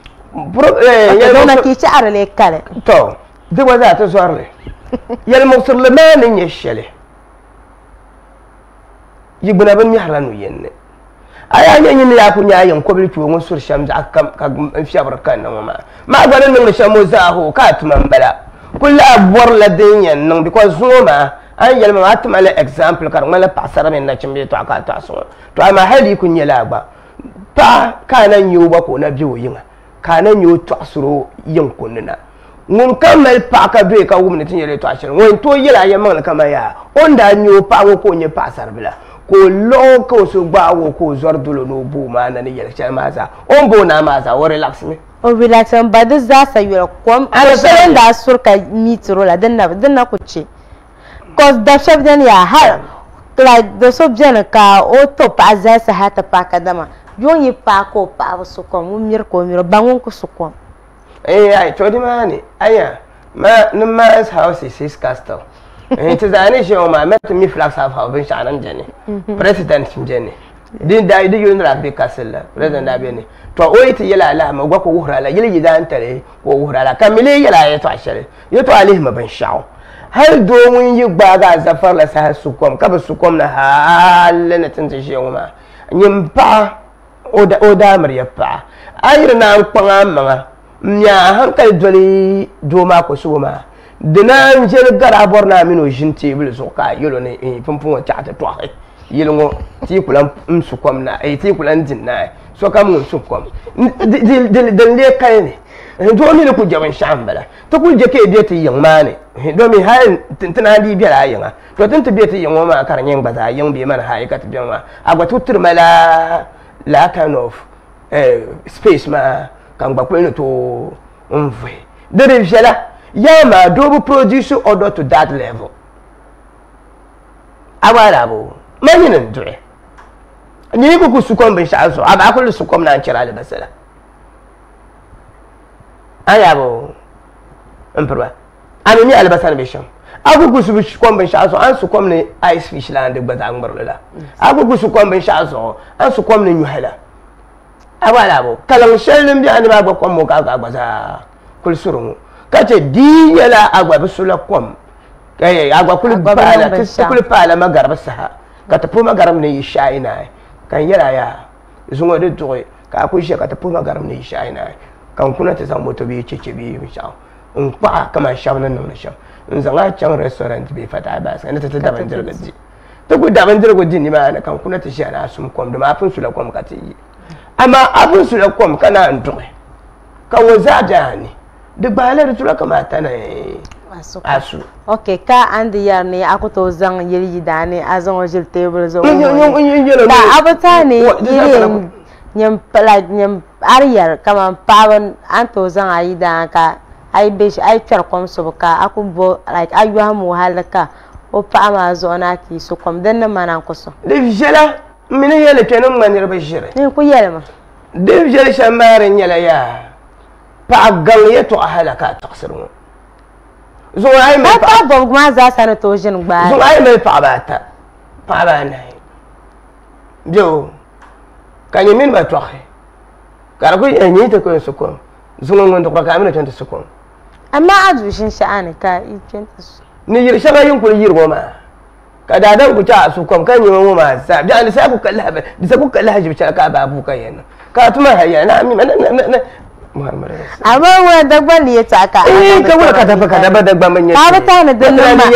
ya dona ki ci arale kale to دي وذات صار لي يا المصر لما نيشله يبنا بن يحرنو ين ايا ني يا كنيا ين كوبل تو مصر شمس كم في بركان ما قال ان شمو زاهو كات من بلا كل ابور لدين نن بيكوز زوما ان يلما اتم على اكزامبل كان مال باسر من نچمبي تو اكا تاسو تو ما هلي كنيا لابا تا كان نيوبا كو نبيو ين كان نيو تاسرو ين كننا ngun kamal pa ka be ka wumne tin yele to ashin won to yela ya man kama ya onda nyo pa wo ko nye pasar bila ko lo ko so gba wo ko zordulo no bu ma na ni yele cha maza on bo na maza o relax me o relax am ba da za sa yura kom ala selen da surka mitro la danna ku ce cause da shab dan ya har like the subject ka o to pa za sa hata pa ka dama yon yi pa ko pa so kom mir ko miro bangon ko so kom ai to di mani aya ma numa's house is his castle it is an issue ma met me flags have been shanan jene president jene din da di yun rabbi castle president da bene to o ita yala la ma gwa ko wuhra la yili dan tare ko wuhra la kamile yala ya to ashare yo to alih ma ban shawo har do mun yi gbaga zafar la sa su kom ka ba su kom na halana tanta shewa ma nyimpa oda mariya pa ayirna kwanga manga nya hankal doli doma ko suma dinan jel gara borna mino jinti bil so ka yelo ne pumpun ta ta to yelo ngo ti kulan su kom na ti kulan dinna so kam ngun su kom dil le kai ne do mi ku jaban shambala to ku je ke biye ti yang mane do mi ha tintina di biya yanga to tinta biye ti yang ma kar nyang baza yang bi man ha ka ti biya ma agwa tutur mala la kind of space ma kan gba kwenu to onve dere jela Yama do produce order to that level. Awalabo. Manyin ndure. Ni ku sukom ben shazo. Aba ko sukom na nchira le basala. Ayabo. Emperwa. Ami mi albasana besham. Agu ku sukom ben shazo an sukom ne ice fish land de bazang barlela. Agu ku sukom ben shazo an sukom ne nyuhala. Awalabo. Kalang shelim bi ani ba ko mo ka baza. Kul surungu. Kace di yala agwa bisula kom. Agwa kul bala kul pala magarba saha. Kata puma garam ne yishaina. Kan yara ya zungo de toy ka ku she kata puma garam ne yishaina. Kan kuna ta san moto bi cece bi misha. In pa kama shamnan nan sham. In zanga can restaurant bi fata ba sai ta da ban dirgaji. To ku da ban dirgaji ni ma na kan kuna ta shi ana sum kom da ma fun sula kom ka ti. Amma abun sula kom kana ndoy. Ka waza jani. De baler tula kamata na asu. Okay, ka andi yarni aku to zang yiri dani azang ojil table zo. Ta abata ni yiri nyam like nyam ariyar kama pawan anto zang aida ka ai bish ai char kom so ka aku bo like ayu hamu halaka o pa ma zo na ki so kom dan na mana ko so. De jela mine yele kenan manir bashire. Ni ku yele ma. De jela shamare nyala ya. Pa'agaliyeto ahalaka taksirun zo ay me pa bom ma za sana to jin gba zo ay me pa bana jo kanyi min ba toxe kala ko enyi te ko sukon zo ngon to ka amina tante sukon amma aju shin sha'ani ka i tante ni yir shaga yin ko yir goma ka dadan ku ta sukon kan yi mu ma sa da ni sai ku kalla ba da ku kalla haji ka ba bu kan yana ka tuma hayya na mi amma wani dagban ne ya taka ka wani ka tafi ka daba dagban manya ka ba ta na dan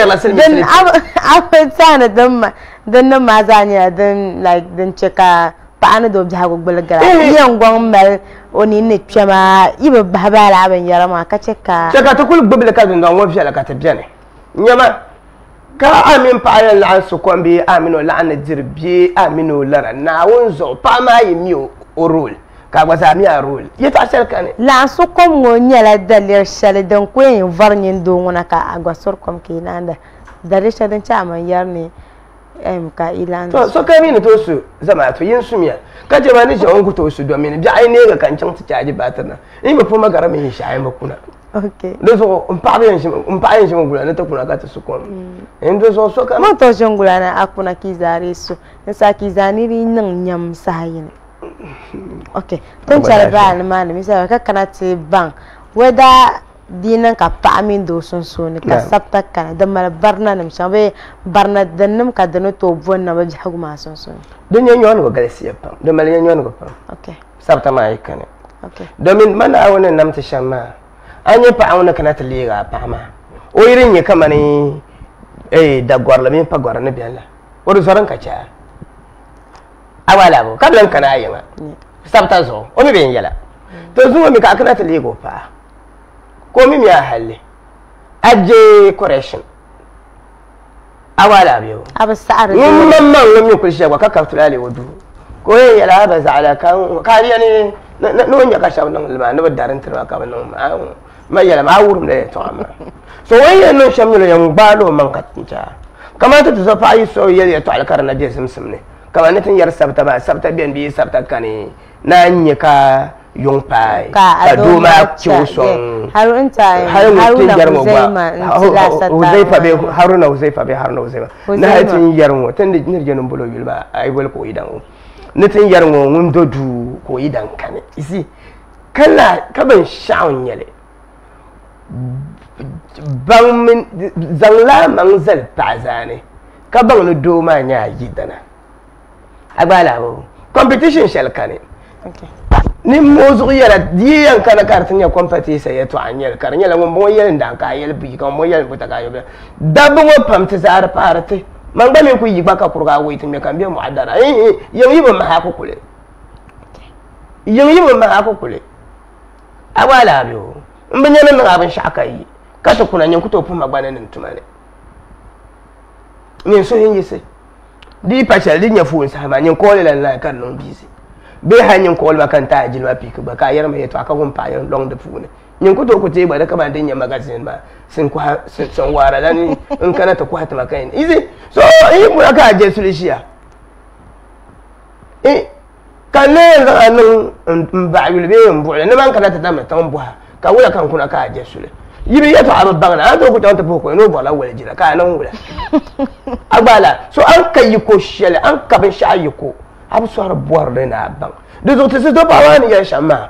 nan ma za ni dan like dan cika pa ana do jago bulgara yan gon mel oni ne twama ibe babala ban yarama ka cika cika ta kul gbibla ka dan wa fiala ka ta biane nyama ka amin pa ayan la su kombi amino la an dirbi amino lara na wonzo pa ma yimi orul ka gbaza mi a role yeta sel kane la so kom ngo nyala dalir shale dan ko yin varnyin do ngona ka agwa sor kom ke nanda dalir shale dan chama yarni ka ilan so ka mi ne to su zama to yin sumiya ka je ma ni je on ku to su do mi ne bi ai ne ga kan cin ta caji batana in ba fuma gara mi shi ai makuna okay do so on pa bien shi ngula ne to kuna ka ta su kom en do so ka ma to jongula na akuna kizari su sa kizani ri nan nyam sayin. Okay, tun charba na mana misal ka kana te bang whether dinan ka paamin do son ka sabta kana da mala barna nam shabe barna danum ka dano to bonna ba jagu ma son dunya nyon go galesiya pam da mala nyon go pam okay sabta ma ikane okay domin mana wannan nam ta shamma anye pa awna kana ta liga pa ma o irin ye kama ni da gwarla min pa gwarna bialla wori soran ka cha awala bo kablan kana yima sabta zo o mi ben yala to zuwa mi ka kana ta ligo pa ko mi ya halle aje correction awala biyo aba sa'ar mun mamman mi kulshi ga ka tulale wadu ko yala ba zala kan kariya ne no nya ka shawo nan alma no daran tirwa ka nan ma yala ma wurum da to amma so wayan no shamilo yan balo man katinta kamata to zafa yi so yele to alkarna je simsim ne kama ne tin yar sabta ba sabta biyan bi sabta kane na nya ka yung pai ka duma chuson haruna uzaifa be na hatin yarmo tan da nirgenin bulo yulba ai wal ko idan ne tin yarmo mun dodu ko idan kane isi kala kaban sha'un yale ban min zangla manzal pazane kaban no doma nya yidana agbala bo competition shall kane okay ni mozu yara diyan kana kartin ya competition ya to anyel karnya la mo yel ndan ka yel bi ka mo yel buta ka yobe dabu mo pamti zar parate man ba me ku yi baka kurga wait me kan be mu adara yi ba ma hako kule yi ba ma hako kule agbala bo mbanya nan abin shaka yi kata kuna nyen kuto fu magbana nin tumane ni so yin yise di pachal di nya fu sa ma nyen ko le la kan non bisi be hanyin ko ba kan ta ajil ma pik ba ka yar me to aka gon pa yan long de fu ne nyin ko to ko te ba da ka ba din ya magazine ba sun wara dan in kana ta kwata maka yin izi so mu aka je sulishiya kanne da anan ba yulbe mbo ne man kana ta dama tan buha ka wula kan kuna ka je sule yibi ya to abban na to ku ta boko no bola wala jira ka nan wula agbala so an kai ko shele an ka bin sha ko abu so har buwar da na ban da zo ta su to ba wani ya shama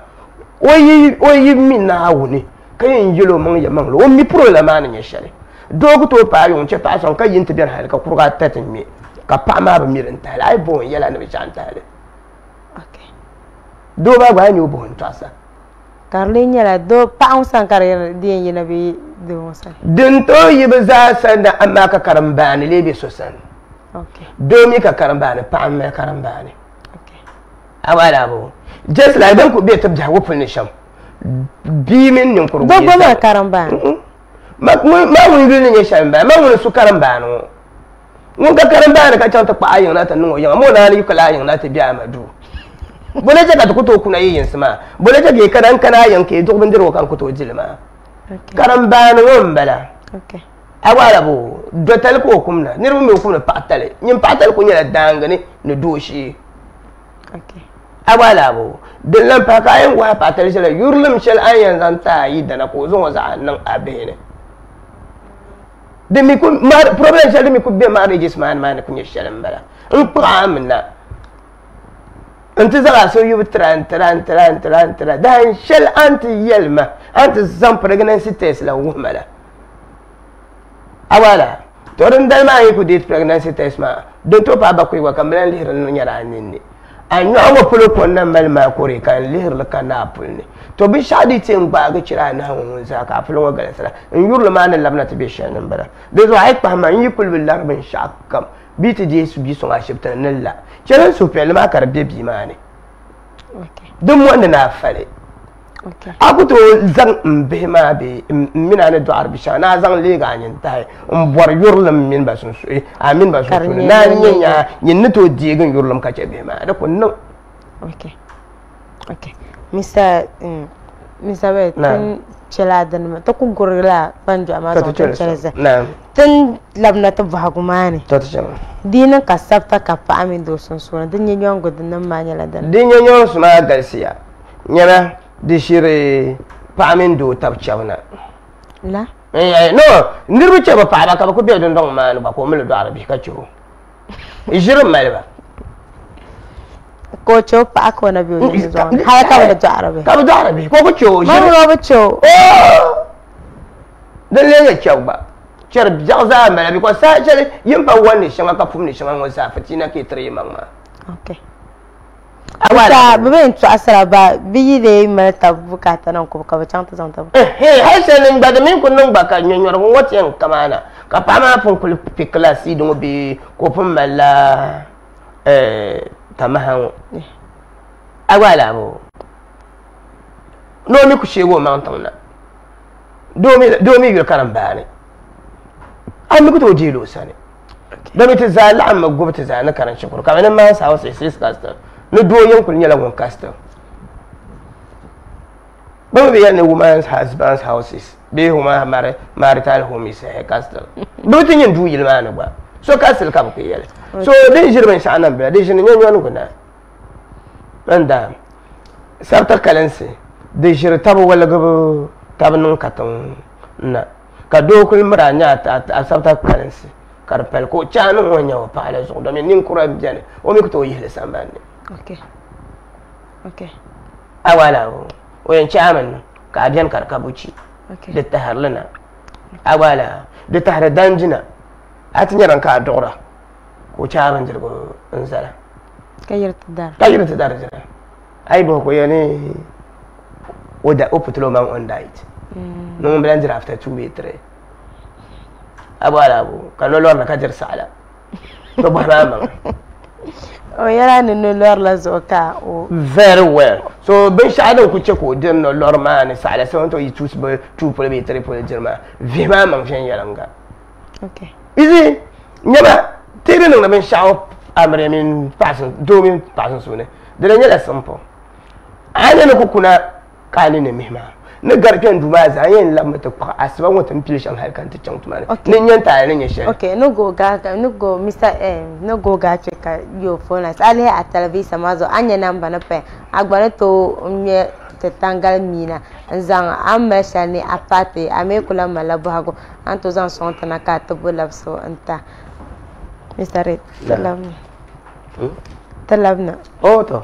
oyi min na wuni kayin yilo mun ya man lo mi problème an ya shele dogo to pa yon che pa son ka yin ti bien hal ka kurga tatin mi ka pa ma ba mirin ta ai bon yala ne bi chanta le okay do ba ba ni bon tasa Carlin yala do pa on san carrière di yina bi do san din to yi ba za san da amma ka karambani le bi so san okay do mi ka karambani pa amma karambani okay awala bo just like dan ku be tabja wofin ne sham bi min nin kurgu do ba karambani ma wuni bi ne sham ba ma wuni su karambani mun ka karambani ka chanta pa ayin na ta no yan mo na ni kala ayin na ta biya madu bole je ka to kuto kuna yin sama bole je ke kana yanke duk bin dirwo kan kuto jilma karambani won bala okay awala bo do tal ko kumna nirbu me kumna patale nyim patale ko nyala dangane ne doshi okay awala bo dillan pa kayan wa patale shala yurlim shal ayan zanta yi da na ko zo za nan abene de mi ku mar problem shal mi ku be marriages man kunya shalan bala in qamna انت زغا سو يو تران ده شل انت يلما انت زم pregnancy test لا وهملا awala torin dal ma yi ku date pregnancy test ma don to pa ba ku wa kamlan lihir no nyara ninni anyo awo pulo kon nan mal ma ko re kan lihir la kana pulni to bi shadi tin ba ga kira na hun za ka fulon wa galasara in yurla ma nan labna ta be shanan bara be zo ai pa ma yi kul billah bin shakam bi ta je su bi so a shibta nan la kenan su fel ma karbe bi ma ne okay dum wanda na fare okay aku to zan be ma be mina ne do arbi shana zan le ga nyin tai bor yurlum min ba sun su amin ba sun su na nyanya nyin to digan yurlum ka ce be ma da kun nan okay okay Mr. Bet chela dan ma to ku gorla banjo ma to chela na tan labna to bahagumani to chela dina ka sabta ka pa amin do son so dan nyon god nan ma nyala dan din nyon su ma galsiya nyana di shire pa amin do tab chawna la no ndirbu chaba pa ba ka ko be don don ma ba ko mil do arabi ka churu ijirin malba ko cho pa ko na biyo ni zo ha ka ba do arabi ka ba do arabi ko ko cho ma ro ba cho dan le ya chawba cher jaza malabi ko sa cher yin pa wani shanga ka fumni shanga ngo sa fatina ke tre mangma okay awala beben to asara ba biyi de mata bukata nan ko ka ba chanta zanta hai sanin ba da min kun nan ba ka nyanyor ko wati yan kamana ka pa ma fun kul piklasi dum bi ko fun malla tamahan awala bo no mi ku shego man tawna do mi yul karam bani an mi ku to jelo sane da mi ta zala amma gobta zana karan shukuru kamar nan ma sa wasu sai kasta no do yankul nyala won kasta ba be yan woman's husband's houses be huma marital homes sai kasta do tin yin du yilma na ba so kasal ka ku yele so dai jirban sha'anan ba dai shinin yan yan kuna anda sabta kalanse dai shir tabu wala gabo tabnun katon na ka do kul muranya ta sabta kalanse karpel ko chanu wonya wa pala so do min nin kura bijane o mi ko to yele sambane okay awala o yan chaman ka biyan karkabuci da taharlana awala da tahar danjina atinya ka dora ko chaman jirgo insala kayir tadar jira ai bo ko yani o da oputlo man on diet no mo blender after 2 weeks 3 abala bu kan lor na kajer sala to ba ma o yara ni no lor la zoka o very well so ben shaadan ku ce ko din no lor ma ni sala so to yi tus ba 2 pour be 3 pour jirma vima man fen yaranga okay izi nyama tere no ben shaaw amre min pasan do min pasan sune de la nyala sampo ane no kuna kani ne mihma ne garken duma za yin lamata kwa asba wata pil shan har kan ta can tuma ne nyen ta ne shi okay no go Mr no go ga cheka yo phone as ale a televisa mazo anya namba na pe agbana to nye tetangal mina nzang amesha ni apate amekula malabu hago anto zan sonta na ka to bulabso anta Mr Red talabna to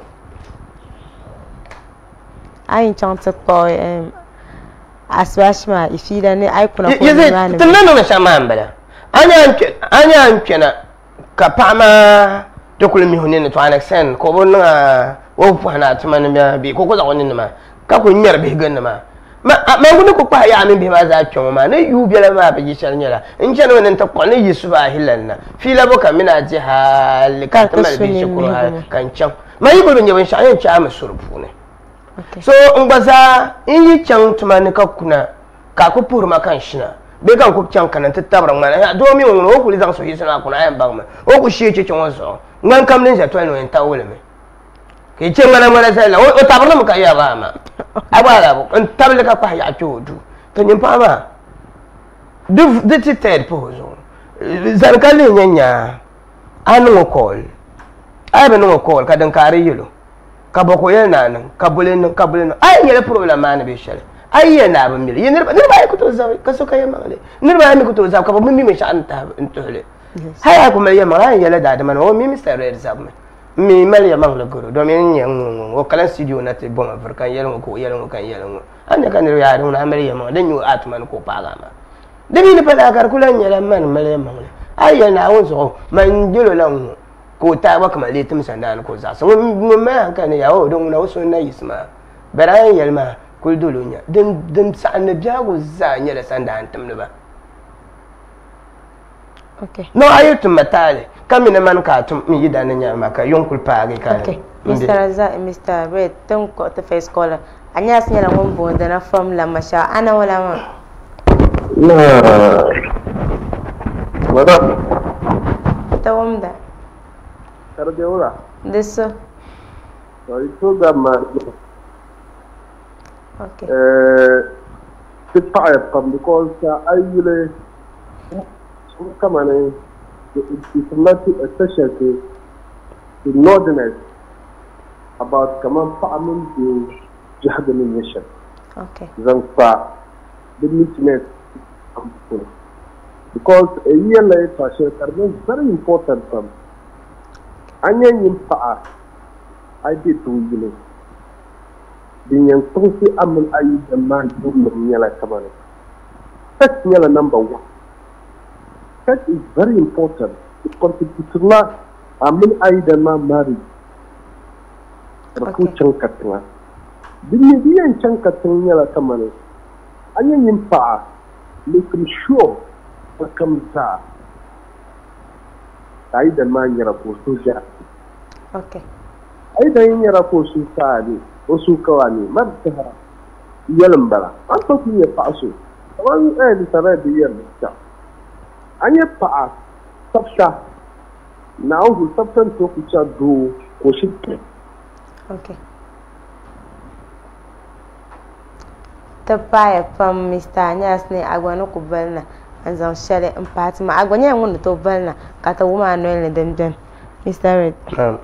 ayin chanta ko aswashma ifida ne ai kuna ko ngani tunano na shama mbala anya nkena ka pama to kulmi hunene to anexen ko bonna wo fana tuma bi ko za wonni ma ka ko nyar be ganna ma gudu ko pa ya min be ma za twon ma ne yu bela ma be gishar nyala in ken wannan ta ko ne yisu ba hilanna fila bo kamina ji hal ka ta mal bi shukuru kan can mai gudu ne ban sha yan ci ama surfu ne so ngbaza inyi can tuma ne ka kuna ka ko pur ma kan shina be kan ko can kan ta tabra ma do mi won o kuli zan so yisuna kuna yan ba ma o ku shi ce can so ngan kam ne ja to ne ta wole me ke ce mana sai la o tabra mu ka ya ba ma abala bo en tabla ka pa ya chodu to nyim pa ma du ti ted po zo zan ka le nyanya anu call ai be no call ka dan kare yilo ka boko yana nan ka bulen ai yele problem ma ne be shele ai yana ba mil yin ba ai ku to zawi ka so ka yema le nirba ai ku to zawi ka ba mi me sha anta intole hai ku me yema ai yele da man o mi Mr Red zab mi mali ya mangla guru do men nyang o kala studio na te bon african yelo ko kan yelo anya kan ya ru na mali ya ma dan yu atman ko paga ma de bi ne pala kar kulan yela man mali ya mangla ai ya na won so man jilo lan ko ta ba kamar le tum sandan ko za so mun ma kan ya o don na so na isma baran yelma kul dulunya den sa na jago za nya da sandan tum ne ba okay no ayotum matale kamina man ka tum mi yidana nyama ka yonkul paage ka okay Mr Red ton ko ta face caller anya snyala ngom bonda na from la masha ana wala ma wada tawamda tarde wala deso wali program okay the fire come because ayule come on it's not especially the northerners about kaman fa'amin the jihad nation okay zan fa the neatness because a year later is very important from anyan yin fa'a I did to you din yan tsofi amin ayi da man dum yala kamane that's yala number 1. That is very important. It contributes to la amin aida ma mari. Raku chankatla. Binni biyan chankatla yala kamane. Anyan yin fa'a making sure makamta aida ma yara ko soja. Okay. Aida yin yara ko su sani wasu kawani martahara yalan bala. An to kun ya fa'aso. Wan da tare da yar ta. Anya pa'a sabta na hu sabtan to ku cha do ko shi okay ta baya from Mr Anyas ne agwano ku balna an zan share in Fatima agwanya ngun to balna ka ta wuma no ne dem Mr Red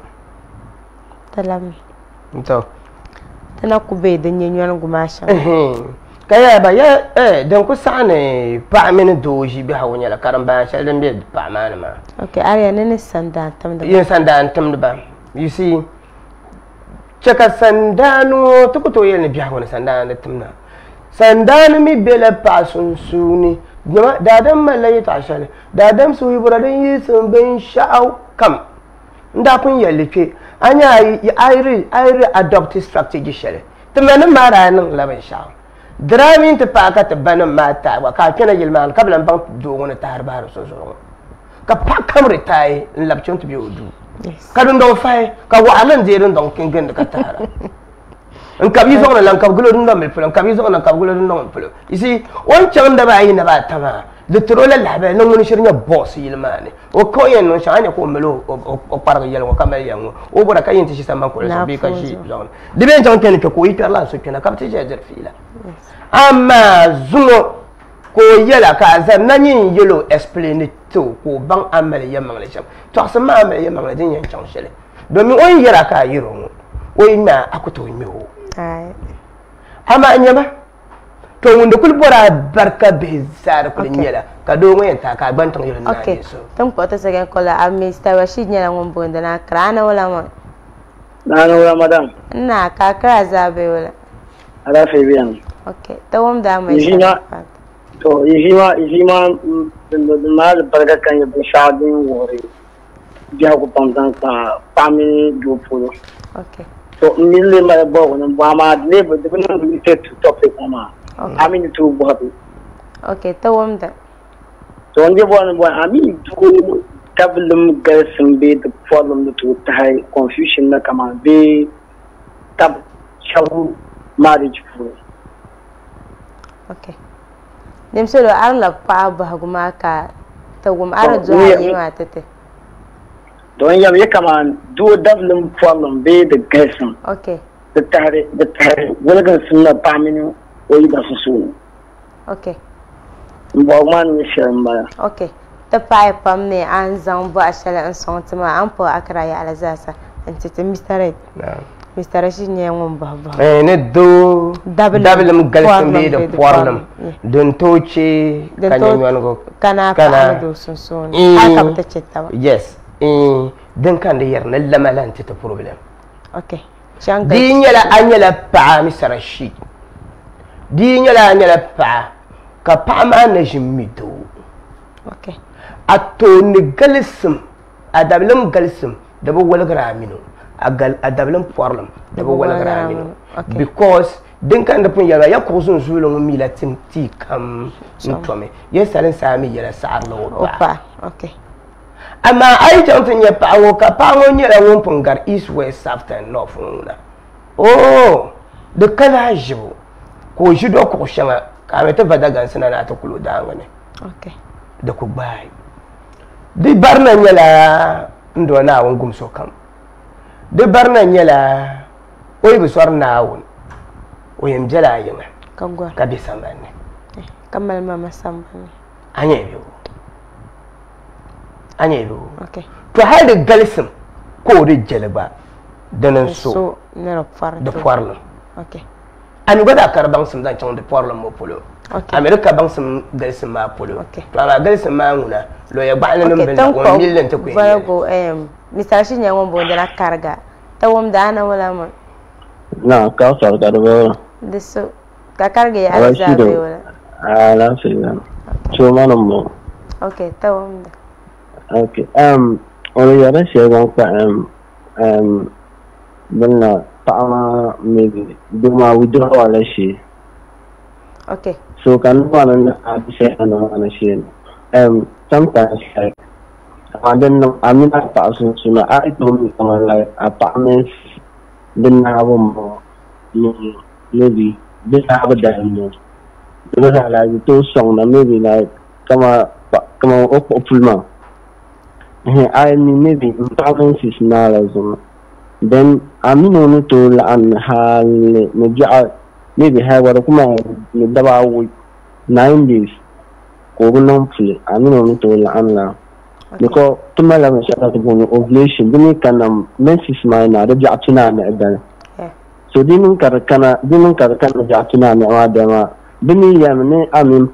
talam to tana ku be da nyenyon gumasha kaya ba ya dan ku sane pa min doji bi hawnya la karam ba shal dan bi pa man ma okay area ne sanda tam da yin sanda tam da ba you see chaka sandano to ko yen bi hawnya sanda da tumna sandano mi bela pasun suni da dan malai ta shal da dan su hibura dan yi sun bin sha'au kam nda kun yalike anya yi airi adoptive strategy shale tumana mara nan laban sha'au Dramin te paka te banan mata wa ka kena yilman ka blan bang do wona tar bar so ka pak kam retai lab chon to bi odu ka dun do fai ka wa alan je dun don kingen ka tara en ka bi so na lan ka gulo dun do mel fulan ka bi so na ka gulo dun do mel fulan isi on chan da ba yi na ba tama de trola la ba non woni shirnya boss yilmane o ko yen no shanya ko melo o parga yel ko kamel yango o bora ka yin ti sama ko so bi ka shi zon de ben jon ken ko yi perla so kena ka ti je fila Ama zumo ko yela ka za nanyin yelo explain it to ko ban amale yamale cham to asama amale yamale din yan chang shele domin on yera ka yiro o ina akuto nyo ai ama nyama to wunda kulbora barka be zar kul nyela ka do ngoyen ta ka ban tong yelo na yeso tan ko ta sagen ko la Mr. Rashid nyela ngom bonda na krana wala ma na wala madam na ka kra zabe wala ala fe bien okay tawam da mai to yijima mal barka kan ya bishadin wori dia ko pandan ka pami do polo okay to mille ma bo no ma le bo de no ni set topic ma ami to bo happy okay tawam da to nge bo ami to tabulum gasin be the problem to tai confusion na kama be tab shawu marriage for okay dem so do arla pa bahaguma ka tawum ara zuwa yiwa tete don yam ye kama do tabulum problem be the gasin okay the tare wala gan sunna paminu o yi da susu okay bo man ni shamba okay ta pai pam ne an zan ba shala an son tuma an po akra ya alazasa antete Mr. Red Mr. Rashid ne ngon baba ne do dablum galsin be da problem don toce kanyan yango kana do sun aka ta cetta yes din kan da yarna lamalan ta problem okay shanga din yala anyala pa Mr. Rashid din yala anyala pa ka pa ma na jimmido okay ato ni galsim adablum galsim da bo walgra amino adablum problem da bo walgra amino because din kan da pun yala ya ko sun zulo mi latin ti kam ntome yesalin sami yala sa'ar lo opa okay ama ai jantin ya pa wo ka pa won yala won pungar east west south and north na oh de kala jibo ko jido ko shanga ka meta vadagan sana na ta kulo da ngane okay da ku bai di barna nyala ndo na won gumso kam di barna nyala oy bi sor na won o yem jala yinga kangwa ka bi sambane kamal mama sambane anye biyo okay to har da galsim ko da jalba danan so ne ro far da farlo okay an gwada karban sun zan can da farlo mo polo America bang some galsim ma polo to ama galsim ma nguna lo ya ba'na nan bin ko million ta ku go Mr. Rashid ne ngon bonda na karga tawam da ana wala ma na ka sar da ba diso ka karga ya alzabe wala ala filan so manam mo okay tawam da okay on ya ra shi ga ka banna ta'ama maybe duma withdraw wala shi okay so kan one and say ana shi sometimes like and then I'm not passing so I told me like apartments didn't have maybe didn't have a demo because I like those songs maybe like come on up I mean maybe apartments is not as then I'm only to and maybe have what come on about 9 days go on play I'm only to and because to my level shut ovulation didn't can menses mine na da jatuna na dan so dinin kana jatuna na wa da ma dinin ya ne amin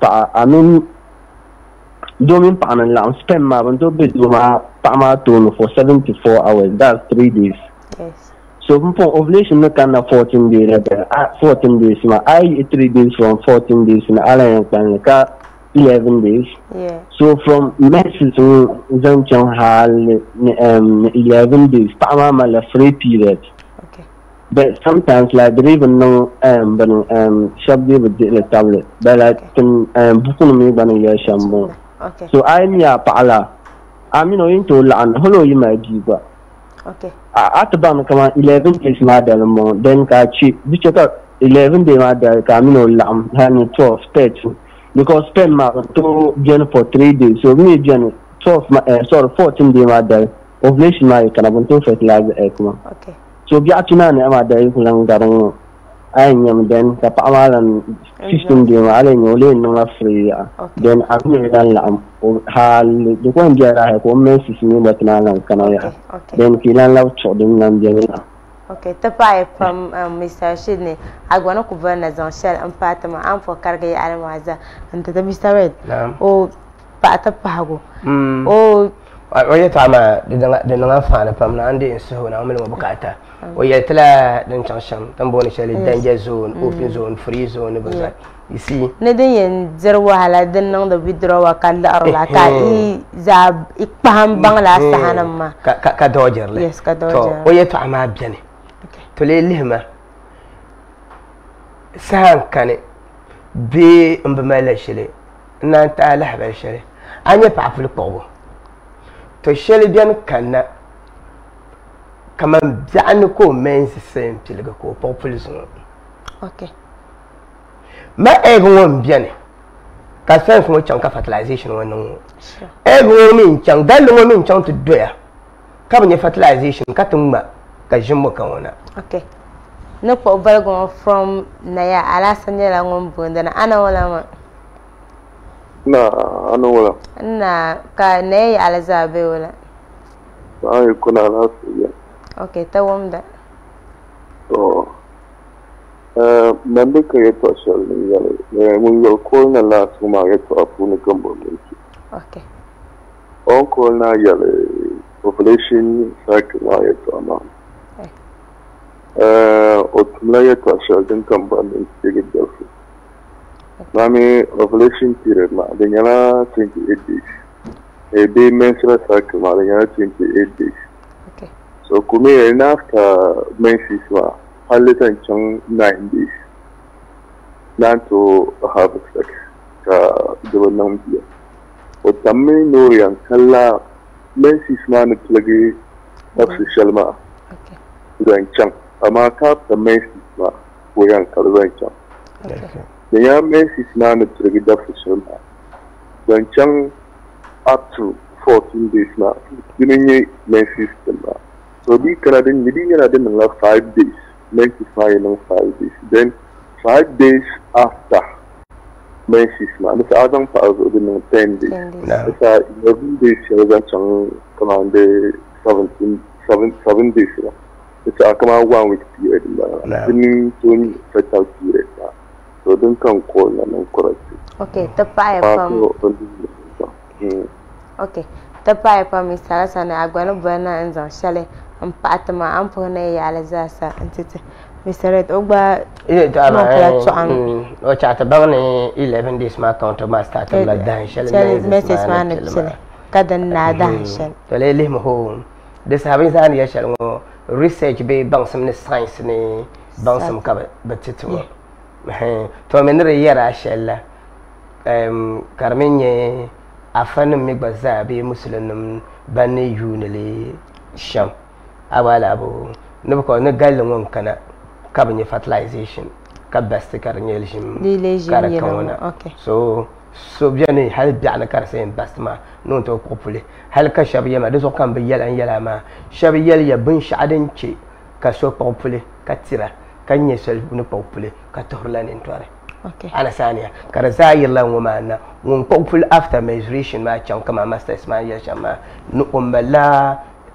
domin pa na la spend ma ban to be do ma pa ma to for 74 hours that's 3 days yes so for ovulation na kana 14 days 14 days ma I 3 days from 14 days na ala yan ka 11 days. Yeah. So from menses to Zanchang Hall 11 days, Pama a free period. Okay. But sometimes like they even know shop they would the tablet. But like can bukun me ban ya shambo. Okay. So I niya paala. Into lan hello you my giba. Okay. At the ban come 11 days madam mo then ka cheap. Which 11 days madam ka lam 12 13. Because spend my to journey for 3 days, so me journey 14 days my day. Ovulation my can have to fertilize the egg. Okay. So be at na ma day kulang darong I am then the Pamalan 15 day only no free. Then I will hal the one year I have one message me but now Canaya. Then Kilan love Chodin and Okay, tapai from Mr. Sydney. I want to govern as on shell and partama and for Cargay Alamaza and the Mr. Red. Oh, Patapago. Oh, oye tama de nga fana pam na ande so na mo bukata oye tla den chansham tamboni shele danger zone open zone free zone baza you see ne den yen zerwa hala den nang da withdraw kan la arla ka I za ipam bang la sahanam ma ka dojer le yes ka dojer oye tama biane to le lihma san kane be mbamala shele nan ta la haba shele anya pa ful ko to shele bian kana kaman bian ko men sem tilga ko populism okay ma ego won bian ka sen ko chan ka fertilization won ego min chan dalo min chan to doya ka ban fertilization ka tumma ka jimmo kan wona okay no po balgo from naya ala sanyela ngom bondana ana wala ma na ana wala na ka ne ala zabe wala ai kuna lafiya okay ta wamda to nan da kai to shall ne mun yi ko na la su ma ya to afu ne kan gwamnati okay on ko na yale population cycle na ya to amma otumla ya to shall din kan gwamnati ke da su Mami ovulation period ma the yana 28 days. A day menstrual cycle ma the yana 28 days. Okay. So kumi after menses ma halitan chang 9 days. Not to have sex ka the biya. O tamme no yan kala menses ma na plagi official ma. Okay. Zan chang amma ka the menses ma ko yan kala zan chang. Okay. The young man is now in the regular fashion. Then chang up to 14 days now. Giving a men system now. So the Canadian meeting in the last 5 days. Men is now in 5 days. Then 5 days after men system now. This Adam Paz within 10 days. It's 11 days. Chang come on the 7 days. It's a come on 1 week period. Giving 20 fertile period now. So don't come call and correct. Okay, the pie from okay, the pie from Mr. Sana Agwana Burna and Zon Shelley and Patama Ampone Alazasa and Mr. Red Oba. Or chat about 11 days my counter my start like Dan Shelley message man Kadan Nada Shell. To lay him home. This having an yashal research be bounce some science ni bounce some cover but it to menere yara shella karmenye afan mi gbaza be muslimin banne yunile sham awala bo ne ko ne galon kana kabanye fertilization ka best karnyel shim karakona okay so bien hal bi'ana karse investment non to popule hal ka shabiya ma de so kan be yala ma shabiya ya bin sha'adin ce ka so popule ka tira kanye sel ne popule ka torlan intore okay ana saniya kar zayilla ngoma na won popule after menstruation ma chan kama masters ma ya shama no ummala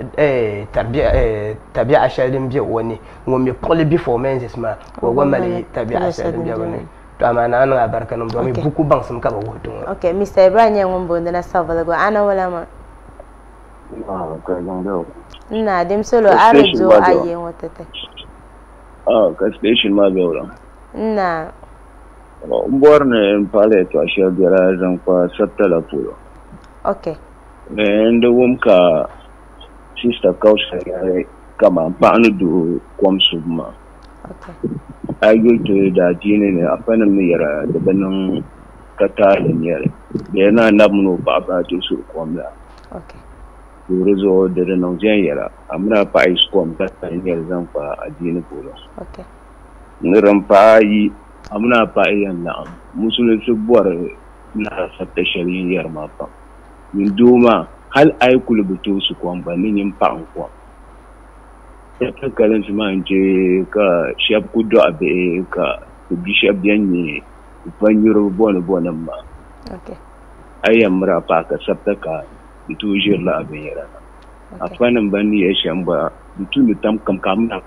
tabi'a shalin bi woni ngom mi pole before menses ma ko wamali tabi'a shalin bi woni to amana an abarkanum do mi buku bang sam ka ba wodo okay Mr. Ibrahim ngombo ndana savala go ana wala ma ka ngando na dem solo arejo aye wotete ka station ma bewra na borne pale to ashia dira zan kwa saptala pulo okay and wumka sister kausa kama panu du kwamsuma okay ayo to da dine ne afana mi yara da banan kata ne yare yana namno baba to su kwamla okay rezo da nan jan yara amna pa is kwam ta ne zan fa adini pulo okay niran pa yi amna pa yan na musulun su buwar na sabta shari'ar ma fa min duma hal ay kulubuto su kwam ba nin pa an kwam ta kalan su ma je ka shab ku do abe ka bi shab yanni banyuro bona ma okay ayam mara pa ka sabta ka itu jir la abe yara afanan bani ya shamba itu ni tam kam na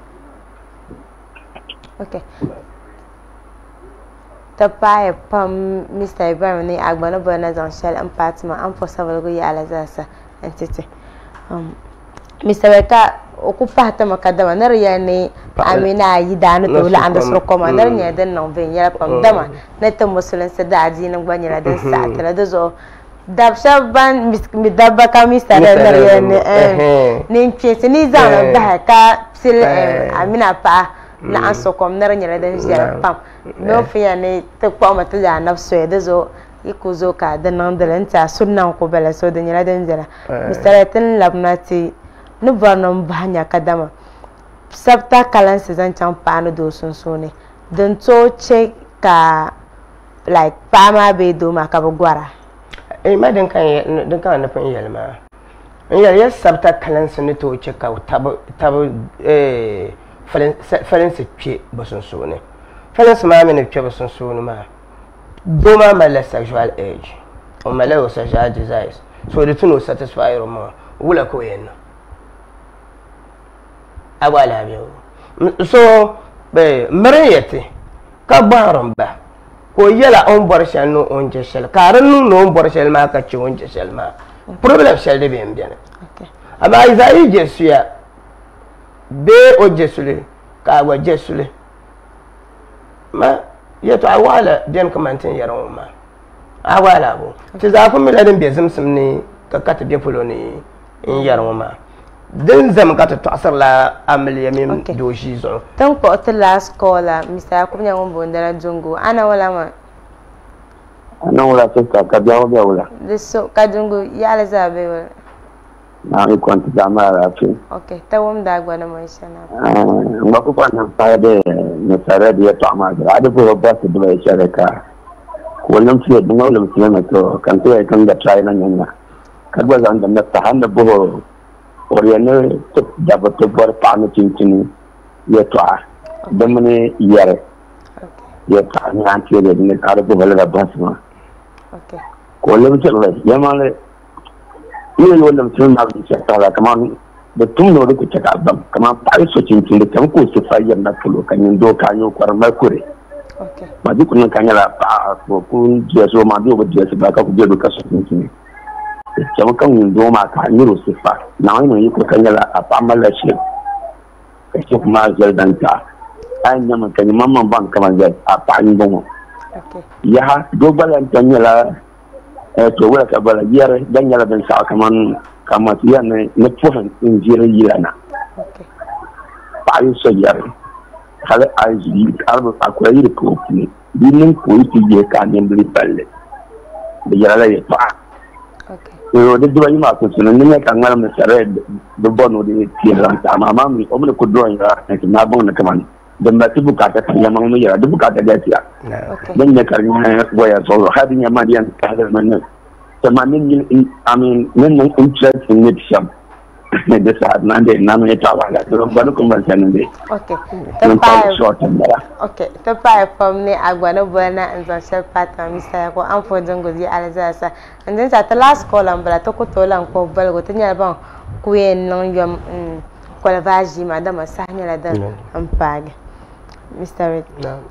okay ta paye pam Mr. Ibrahim ne agbana bana zan shell an Fatima an possible go ya alazasa entity Mr. Weka okupa ta makadama nar ya ne amina yi da na to la anda sur koma nar ne dan nan ben ya pam dama na ta musulun sa da adinin gwanyara dan sa ta da zo dabsha ban mi dabba ka Mr. da nar ya ne ne ce ni zan ba ka sil amina pa na an so kom nar ne dan ya pam no fiya ne ta kwa mata da nafsu ya da zo iko zo ka da nan da lanta sunnan ko bala so da nyala dan jara Mr. Tin labnati ni barnon banya kadama sabta kalan se zan chan pano do sunsune dan to che ka like pama be do maka gwara ma dan kan na fan yalma ya sabta kalan se ne to che ka tab falen se che bosunsune falen se ma me ne che bosunsune ma do ma mala sexual age o mala o sexual desires so the two no satisfy mo wula ko yen awala biyo so be mariyete ka baron ba ko yala on borsel no on jesel karan no on borsel ma ka ci on jesel ma problem sel de bien bien okay ama izai jesuya be o jesule ka wa jesule ma yeto awala bien commenter yaron ma awala bo ti za fu mi ladin be zimsim ni ka kata be fulo ni in yaron ma den zam ka ta asar la amliya min doshi zo tan ko ta last caller Mr. Yakub nya ngombo ndara jungu ana wala ka biya wala so ka jungu ya la zabe wala na mi kwanta da mara fi okay ta wum da gwana mai shana ba ku kwana fara da na tare da ya to amma da ko ba su da ya share ka wannan fiye da maulam fiye to kan to ya kan da try nan yana kadwa zan da ta handa bo oriane da ba to bar pa na cincin ya to da mune yare ya ta ni an ce da ne tare da bala ba su ma okay ko lamce ya male ni wannan tun na da ta kaman da tun da ku ta ban kaman pa so cincin da kan ko su fayyar na tulo kan yin doka yo kwarmar kure okay ma di kun kan yala pa ko kun je so ma do ba je su ba ka ku je do ka so cincin jama kan yin do ma ka ni ro su fa na wani yi ko kan yala a pa mala shi ka ce kuma zaldanta ai ne man kan mamman ban kaman zai a pa ni bon okay ya do balan tan yala to wala ka bala yare dan yala ben sa kaman kama ya ne fuhan in jira yana okay pa yi so yare kala aji arba akwai da ko ni dinin ko yi je ka ne bi balle da yala ya pa okay yo da duba yi ma ko sunan ne kan ngala me sare do bono de tiran ta mama mi o mun ko do ya na bon na kaman da ba su bukata kan yamma mu yara da bukata da tiya dan ne karin waya so hadin yamma diyan ka da man tamamin amin nan interest in it sham da sa nan da nan ya ta wala to ba ku ban sanin dai okay ta pa from ne agwana bana and social partner Mr. Yako an for jango di alazasa and then sa last call am bala to ko to lan ko balgo tanya ban ku yen non yom ko la vaji madama sahnya la dan ampage Mr. Red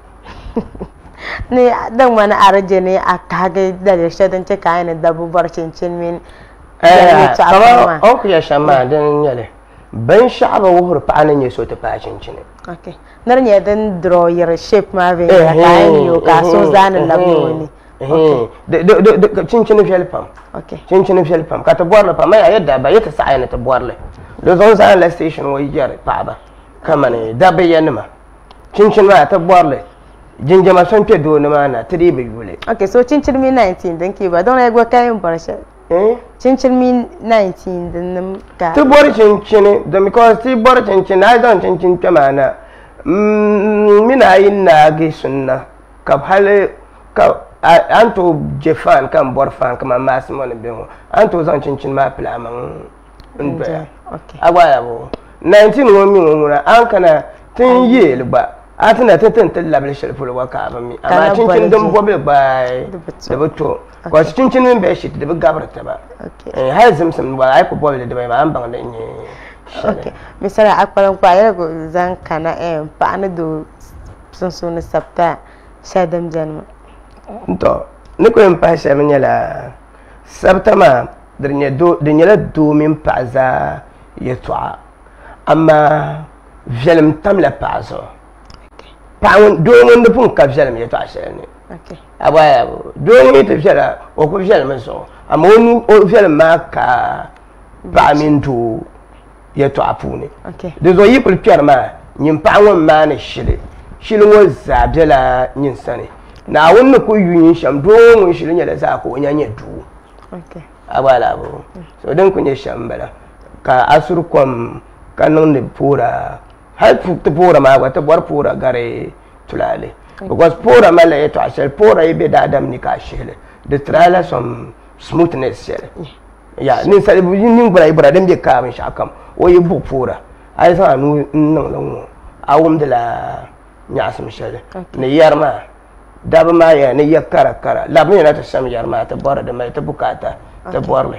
ne dan wani araje ne a kage da shadan ce kayan da bubar cincin min kama o ku ya shama dan yale ban sha'aba wuhur fa anan yaso ta fa cincin okay nar ne dan draw your shape ma be ya kayan yo ka so zanin labo ne de cincin felpam okay cincin felpam ka ta borla fa mai yadda ba yata sa ayana ta borla do zon sa la station wai yare fa ba kama ne da bayyana ma cincin ma ta borla jinjama son pe do ne ma na 3 be yule okay so cincin mi 19 dan ke ba don ai gwa kayan barsha cincin mi 19 din ka ti bor cincin da because ti bor cincin ai don cincin ta mana mina yin na ga sunna ka hale ka anto jefan kan bor fan kama masimo ne be anto zon cincin ma plaman okay agwaya bo 19 ngomi ngona an kana tin yel ba atana tatan label shelful wa ka ba mi amma cincin dan bobe ba da bato ko cincin min be shi da gabarta ba eh hay zamsam ba ai ko bobe da ba an ban da ni okay misala akwalan kwa ya go zan kana pa ana do sun sabta shadam janma to ni ko en pa sha min yala sabta ma dinyala do min pa za yatwa amma velim tam la pazo paun do ngon pun ka velim yatwa shene okay abaya do ngi te vela o ko velim so amma onu o velim ma ka ba min do yatwa puni okay de zo yi pul pierma nyim pa won ma ne shile wo za bela nyin sane na wonno ko yin sham do ngon shile nyala za ko nyanya du okay abala bo so den ko nye sham bala ka asur kom kanon de pura hal te pura ma wa te bor pura gare tulale because pura mala eto asel pura ibe da adam ni ka shele de trala some smoothness shele ya ni sale bu ni bra ibra dem be ka min shakam o yi bu pura ai sa nu non non awum de la nyasum shele ne yarma daba ma ya ne yakara kara la bin na ta sam yarma ta bor de mai ta bukata ta borle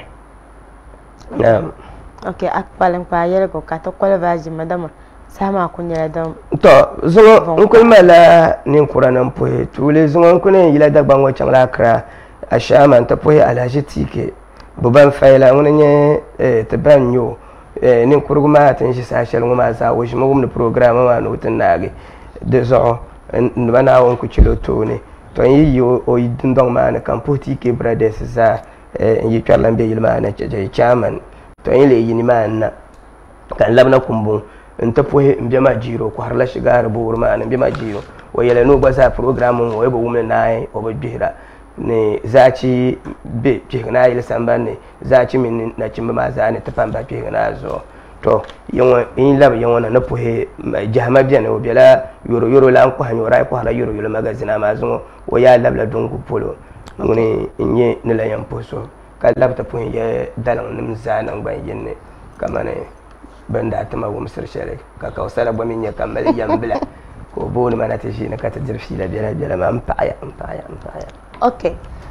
naam okay akpalan pa yele ko ka to kole vaji madama sama kunya da to zo nkul mala nin qur'anan poe tule zo nkune yila da bango chamla kra ashama ta poe alaji tike buban faila wonye te banyo nin kurguma tan shi sashal nguma za wo shi mugum de programme ma no tan nage de zo bana won ku chilo to ne to yi o yidin dong ma na kampoti ke brades za yi kyalan be yilma na je chairman to yin le yini man kan labna kumbu nta pohe mbema jiro ko harla shiga rubu ma na mbema jiro o yele no gbaza program mo e bo wumna nai o bo bihira ne zaci be pihna yele samba ne zaci min na cimba ma za ne tapamba pihna zo to yin lab yon na pohe jahma biya ne o bela yoro la ko hanyora ko hala yoro magazina ma zo o ya labla dungu polo ngone inye ne la yam poso ka labta pohe ye dalan nim zana ngban yenne kamane banda tama wo misir shere ka kausara bo min ya kamal yambla ko bo ni manata shi na ka ta jirfi la bela ma ampaya okay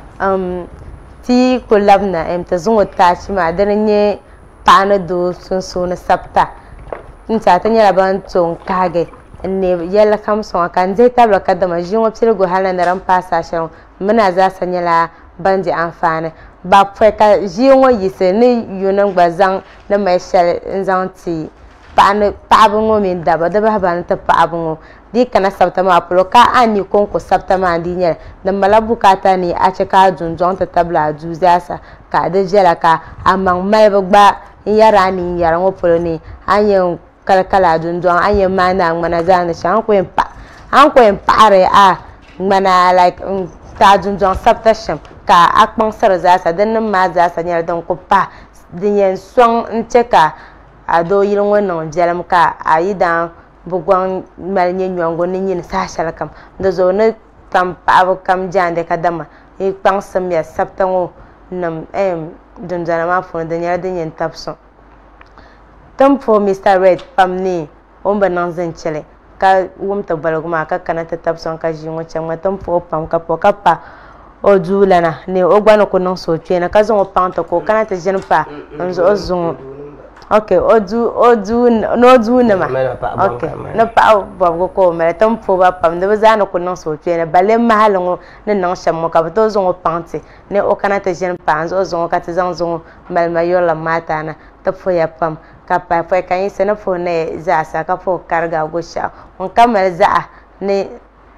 ti ko labna ta zungo ta ci ma danne pana do sun na sabta nta ta nyala ban ton kage ne yalla kam son kan zai tabla kadama jinwo psirgo halan ran pasa shan muna za sanyala bandi amfani ba fwe ka jinwo yise ne yunan gbazan na mai shal nzanti paabo ngo min daba daba ban ta paabo ngo di kana sabta ma plo ka ani konko sabta ma di nyel da malabu kata ni a ce ka junjon ta tabla juzasa ka da jela ka amang mai bagba yara ni yara ngo plo ni anyen kalkala junjon anyen mana ngana zana shan ko en pare a ngana like ta junjon sabta sham ka akpon sar zasa dan ma zasa nyel don ko pa din yen song ncheka ado yilin wannan jalam ka ayidan bugwan malnye nyongo ni nyin sashal kam da zo ne tam pa kam jande kadama e pangsam ya saptango nam dun jana ma fo da nyar din yin tapso tam fo Mr. Red pamni on banan zan chele ka wum ta balguma ka kana ta tapson ka jinwo chama tam fo pam ka po ka pa o julana ne o gbana ko non so twena ka zo panta ko kana ta jenpa nzo ozun okay odu na ma okay na pa bo ko me tam fo ba pam de za na ko non so twena bale mahalngo ne non shammo ka to zo pante ne o kana ta jenpa nzo zo ka ta zo malmayola mata na ta fo ya pam ka pa fo kan yi sena fo ne za sa ka fo karga go sha on kamar za ne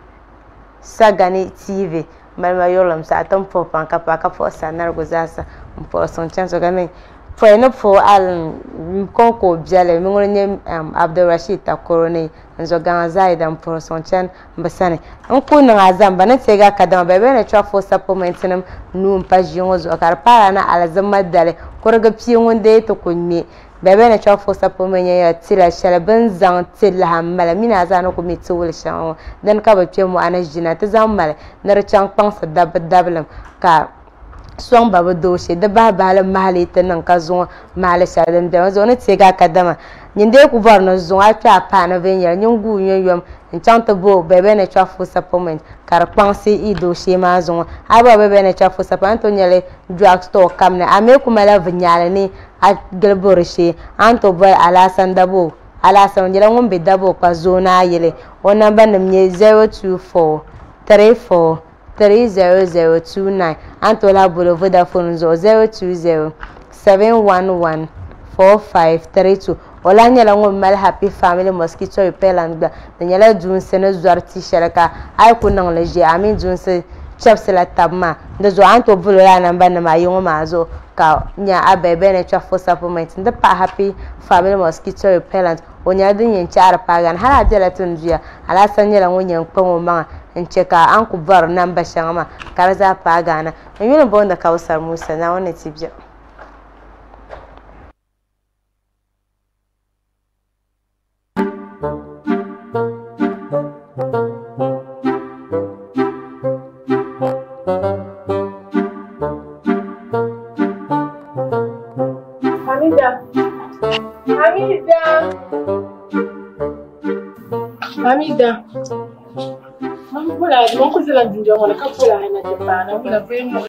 Sagani TV malmayola sa tam fo pan ka pa ka fo sanar go za sa fo son chan so ganin foi no fo al konko biale mi ngone Abdurrashid takorone nzo ganza idan for son chan mbasane nko na azamba na tega kadam bebe na chwa fo supplement nam nu mpaji ngozo kar para na alazama dale korga pi ngonde to kunni bebe na chwa fo supplement ya tira shala ban zan tilla hamala mina zana ko miti wul shan dan ka ba pe mu ana jina ta zammala na rchan pansa dablam ka Swang baba doshi da ba bala mahali tanan ka zo mahali shadan da zo ne tega kadama nyinde ku bar no zo a twa pa na venya nyungu nyom nchanta bo bebe ne twa fu supplement kar pansi I doshi ma zo aba bebe ne twa fu supplement to nyele drug store kamne ame ku mala vnyale ni a gelborishi anto boy ala sandabo ala san nyele ngombe dabo pa zo na yele ona banam nye 024 34 30029 Antola Bolo Vodafone 020 711 4532 Ola nyala mal happy family mosquito repellent da nyala dun sene zuar t-shirt ay ku nang leje amin dun se chaps la tabma da zo anto bolo la namba na mayo mazo ka nya abebe ne cha for supplement da pa happy family mosquito repellent onya dun yin char pagan hala jela tunjia ala sanyela nyen kpon ma ncheka anku bar namba shangama karza pagana yuna bonda kausar musa na wannan tibja Hamida. Mama, wala, di mo ko sila dinjo mo nakapula na Japan. Wala,